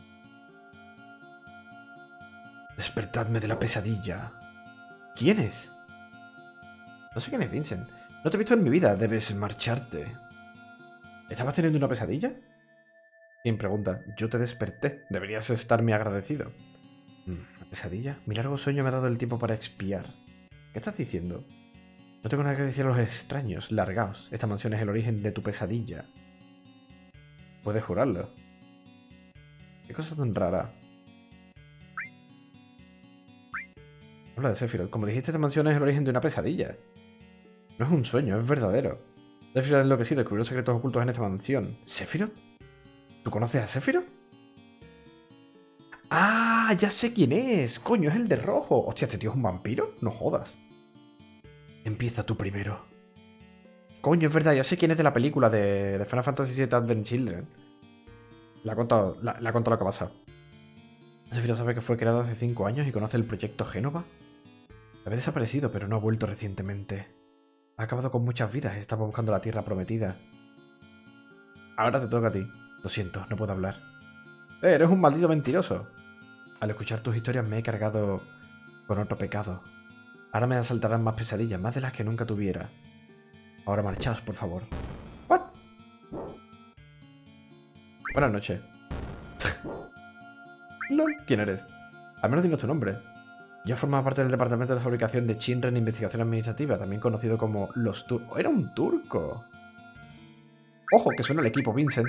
Despertadme de la pesadilla. ¿Quién es? No sé quién es Vincent. No te he visto en mi vida. Debes marcharte. ¿Estabas teniendo una pesadilla? Quien pregunta. Yo te desperté. Deberías estarme agradecido. ¿Una pesadilla? Mi largo sueño me ha dado el tiempo para expiar. ¿Qué estás diciendo? No tengo nada que decir a los extraños. Largaos. Esta mansión es el origen de tu pesadilla. Puedes jurarlo. ¿Qué cosa tan rara? Habla de Sephiroth. Como dijiste, esta mansión es el origen de una pesadilla. No es un sueño, es verdadero. Sephiroth enloquecido descubrió secretos ocultos en esta mansión. ¿Sephiroth? ¿Tú conoces a Sephiroth? ¡Ah! Ya sé quién es. Coño, es el de rojo. Hostia, ¿este tío es un vampiro? No jodas. Empieza tú primero. Coño, es verdad, ya sé quién es de la película de Final Fantasy VII Advent Children. Le ha contado lo que ha pasado. Sephiroth sabe que fue creado hace 5 años y conoce el proyecto Génova. Había desaparecido, pero no ha vuelto recientemente. Ha acabado con muchas vidas y estaba buscando la tierra prometida. Ahora te toca a ti. Lo siento, no puedo hablar. Eres un maldito mentiroso. Al escuchar tus historias me he cargado con otro pecado. Ahora me asaltarán más pesadillas, más de las que nunca tuviera. Ahora marchaos, por favor. ¿What? Buenas noches. LOL, ¿quién eres? Al menos dinos tu nombre. Yo formaba parte del departamento de fabricación de Shinren Investigación Administrativa, también conocido como los Turcos. ¡Era un turco! ¡Ojo, que suena el equipo, Vincent!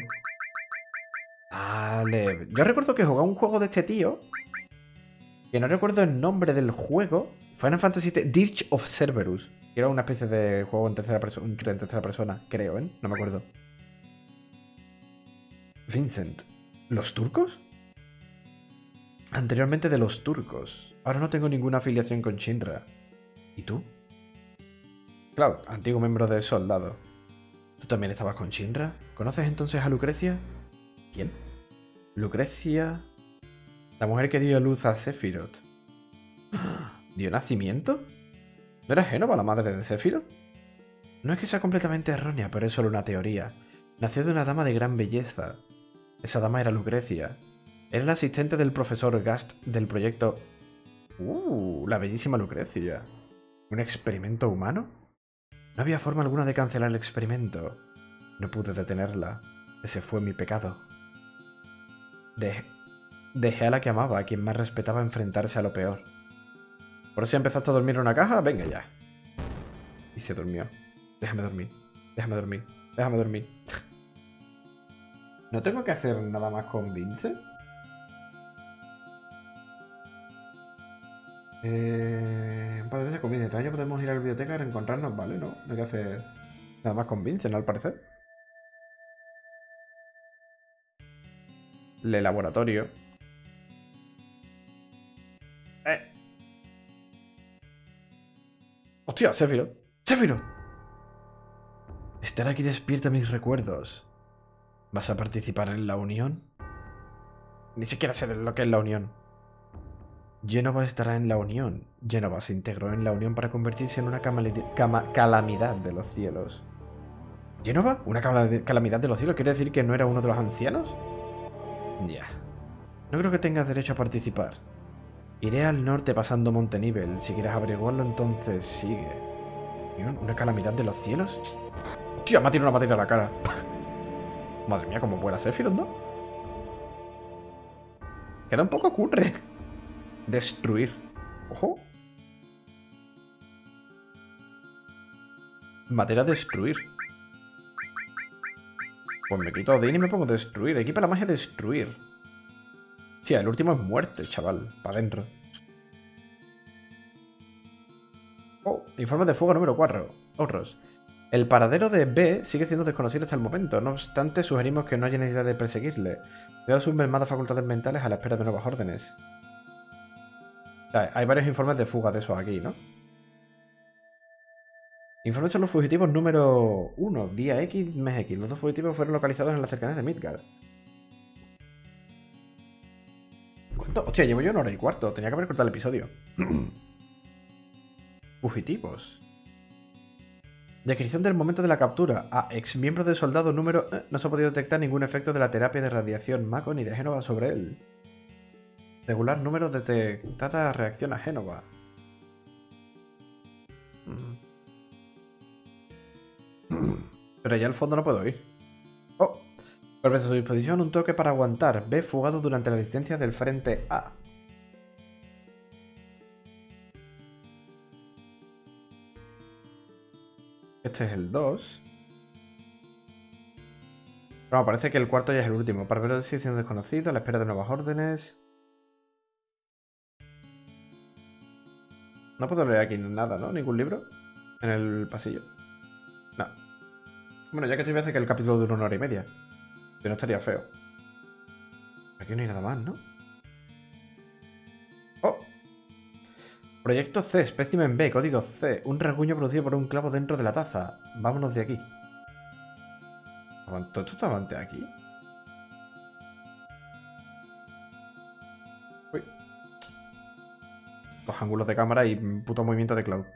Vale. Yo recuerdo que jugaba un juego de este tío, que no recuerdo el nombre del juego. Final Fantasy VII Dirge of Cerberus. Que era una especie de juego en tercera persona, un shooter en tercera persona, creo, ¿eh? No me acuerdo. Vincent. ¿Los turcos? Anteriormente de los turcos. Ahora no tengo ninguna afiliación con Shinra. ¿Y tú? Cloud, antiguo miembro de Soldado. ¿Tú también estabas con Shinra? ¿Conoces entonces a Lucrecia? ¿Quién? Lucrecia... La mujer que dio a luz a Sephiroth. ¿Dio nacimiento? ¿No era Génova la madre de Sephiroth? No es que sea completamente errónea, pero es solo una teoría. Nació de una dama de gran belleza. Esa dama era Lucrecia. Era la asistente del profesor Gast del proyecto... la bellísima Lucrecia. ¿Un experimento humano? No había forma alguna de cancelar el experimento. No pude detenerla. Ese fue mi pecado. Dejé a la que amaba, a quien más respetaba, enfrentarse a lo peor. ¿Por eso empezaste a dormir en una caja? Venga ya. Y se durmió. Déjame dormir. Déjame dormir. Déjame dormir. ¿No tengo que hacer nada más con Vincent? Un par de veces convincen. Este año podemos ir a la biblioteca a encontrarnos, ¿vale? No hay que hacer nada más convincen, al parecer. El laboratorio. ¡Eh! ¡Hostia, Sephiroth! ¡Sephiroth! Estar aquí despierta mis recuerdos. ¿Vas a participar en la unión? Ni siquiera sé de lo que es la unión. Jenova estará en la unión. Jenova se integró en la unión para convertirse en una calamidad de los cielos. ¿Jenova? ¿Una calamidad de los cielos? ¿Quiere decir que no era uno de los ancianos? Ya. No creo que tengas derecho a participar. Iré al norte pasando Montenível. Si quieres averiguarlo, entonces sigue. ¿Una calamidad de los cielos? Hostia, me ha tirado una patita a la cara. Madre mía, cómo vuela Sephiroth, ¿no? Queda un poco curre. Destruir. Ojo. Materia destruir. Pues me quito Odin y me pongo destruir. Equipa la magia destruir. Sí, el último es muerte, chaval. Para adentro. Oh, informe de fuego número 4. Otros. El paradero de B sigue siendo desconocido hasta el momento. No obstante, sugerimos que no haya necesidad de perseguirle. Veo sus mermadas facultades mentales a la espera de nuevas órdenes. O sea, hay varios informes de fuga de esos aquí, ¿no? Informes sobre los fugitivos número 1, día X, mes X. Los dos fugitivos fueron localizados en las cercanías de Midgard. ¿Cuánto? Hostia, llevo yo 1 hora y cuarto. Tenía que haber cortado el episodio. Fugitivos. Descripción del momento de la captura. A ex miembro del soldado número... no se ha podido detectar ningún efecto de la terapia de radiación Mako ni de Génova sobre él. Regular número detectada reacción a Génova. Pero ya al fondo no puedo ir. Oh. Por a su disposición un toque para aguantar. B fugado durante la resistencia del frente A. Este es el 2. No, parece que el cuarto ya es el último. Barbero sigue siendo desconocido, a la espera de nuevas órdenes. No puedo leer aquí nada, ¿no? Ningún libro. En el pasillo. No. Bueno, ya que estoy, hace que el capítulo dure 1 hora y media. Que no estaría feo. Aquí no hay nada más, ¿no? ¡Oh! Proyecto C, espécimen B, código C. Un rasguño producido por un clavo dentro de la taza. Vámonos de aquí. ¿Todo esto estaba antes aquí? Uy. Dos ángulos de cámara y un puto movimiento de Cloud.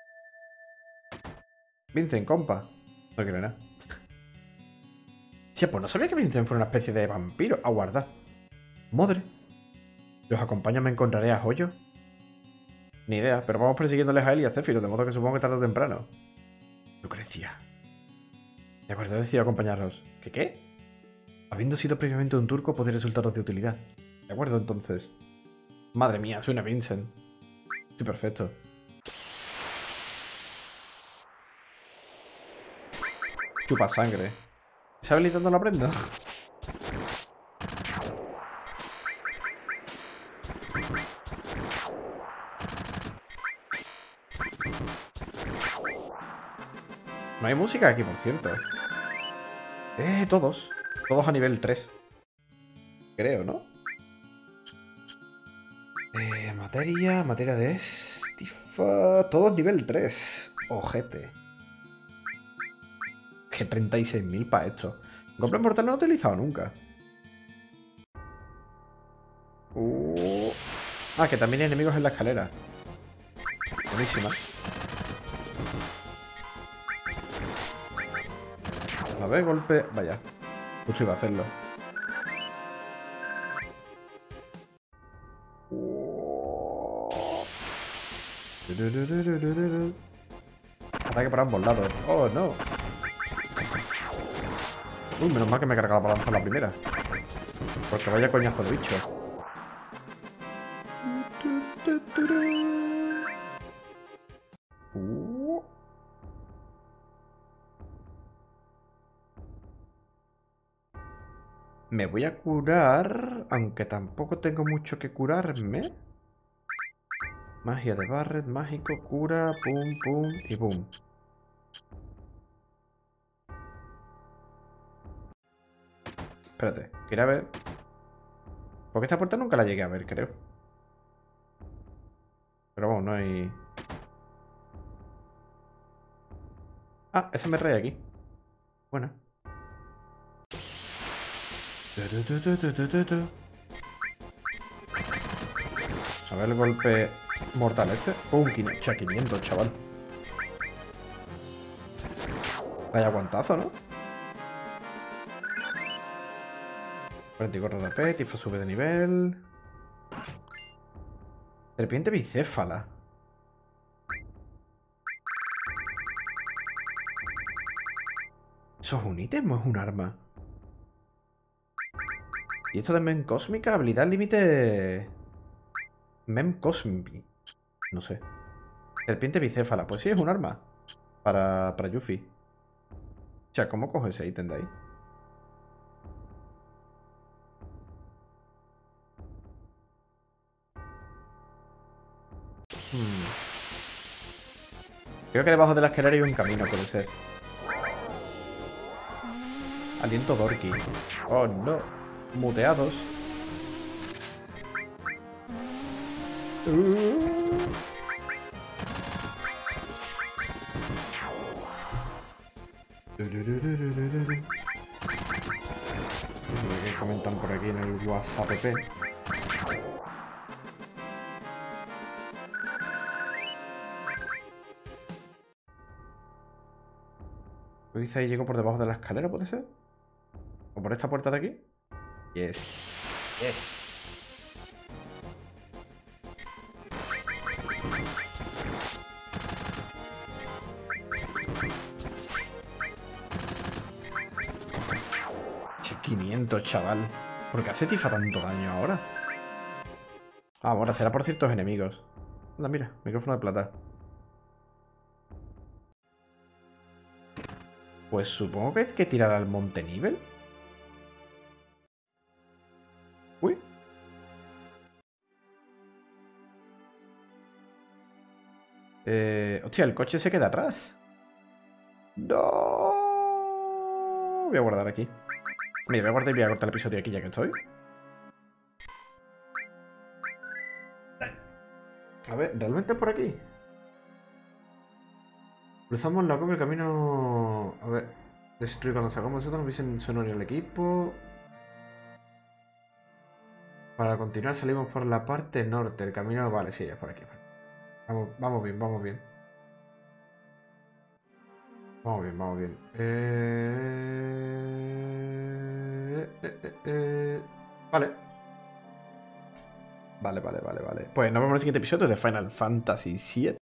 Vincent, compa. No quiero nada. Sí, pues no sabía que Vincent fuera una especie de vampiro. Aguarda. Madre. ¿Los acompaño me encontraré a Joyo? Ni idea, pero vamos persiguiéndoles a él y a Zephyro, de modo que supongo que tarde o temprano. Lucrecia. De acuerdo, he decidido acompañaros. ¿Qué? Habiendo sido previamente un turco, puede resultaros de utilidad. De acuerdo, entonces. Madre mía, soy una Vincent. Estoy perfecto. Chupa sangre. ¿Esa habilidad no la aprendo? No hay música aquí, por cierto. Todos. Todos a nivel 3. Creo, ¿no? Materia de estifa. Todos nivel 3. Ojete. Que 36.000 para esto. Golpe mortal no lo he utilizado nunca. Ah, que también hay enemigos en la escalera. Buenísima. A ver, golpe... Vaya. Justo iba a hacerlo. Ataque por ambos lados. Oh, no. Uy, menos mal que me he cargado la balanza la primera. Porque vaya coñazo de bicho. Me voy a curar, aunque tampoco tengo mucho que curarme. Magia de Barret, mágico, cura, pum, pum y pum. Espérate, quiero ver. Porque esta puerta nunca la llegué a ver, creo. Pero vamos, no hay... Ah, esa me trae aquí. Bueno. A ver el golpe mortal este. ¡Pum! 500, chaval. Vaya guantazo, ¿no? 44 de AP, Tifo sube de nivel. Serpiente bicéfala. ¿Eso es un ítem o es un arma? Y esto de Mem Cósmica, habilidad límite... Mem Cósmica. No sé. Serpiente bicéfala. Pues sí, es un arma. Para Yuffie. O sea, ¿cómo cojo ese ítem de ahí? Creo que debajo de la escalera hay un camino, puede ser. Aliento Dorky. Oh, no. Muteados. Que comentan por aquí en el WhatsApp. Quizá ahí llego por debajo de la escalera, ¿puede ser? ¿O por esta puerta de aquí? Yes. Yes. Che, 500, chaval. ¿Por qué hace Tifa tanto daño ahora? Ah, ahora será por ciertos enemigos. Anda, mira, micrófono de plata. Pues supongo que hay que tirar al monte nivel. Uy. Hostia, el coche se queda atrás. No. Voy a guardar aquí. Mira, voy a guardar y voy a cortar el episodio aquí ya que estoy. A ver, ¿realmente es por aquí? Cruzamos la copia el camino... A ver... Destruir cuando sacamos nosotros, nos dicen sonoro el equipo... Para continuar salimos por la parte norte. El camino... Vale, sí, es por aquí. Vamos, vamos bien, vamos bien. Vamos bien, vamos bien. Vale. Vale. Pues nos vemos en el siguiente episodio de Final Fantasy VII.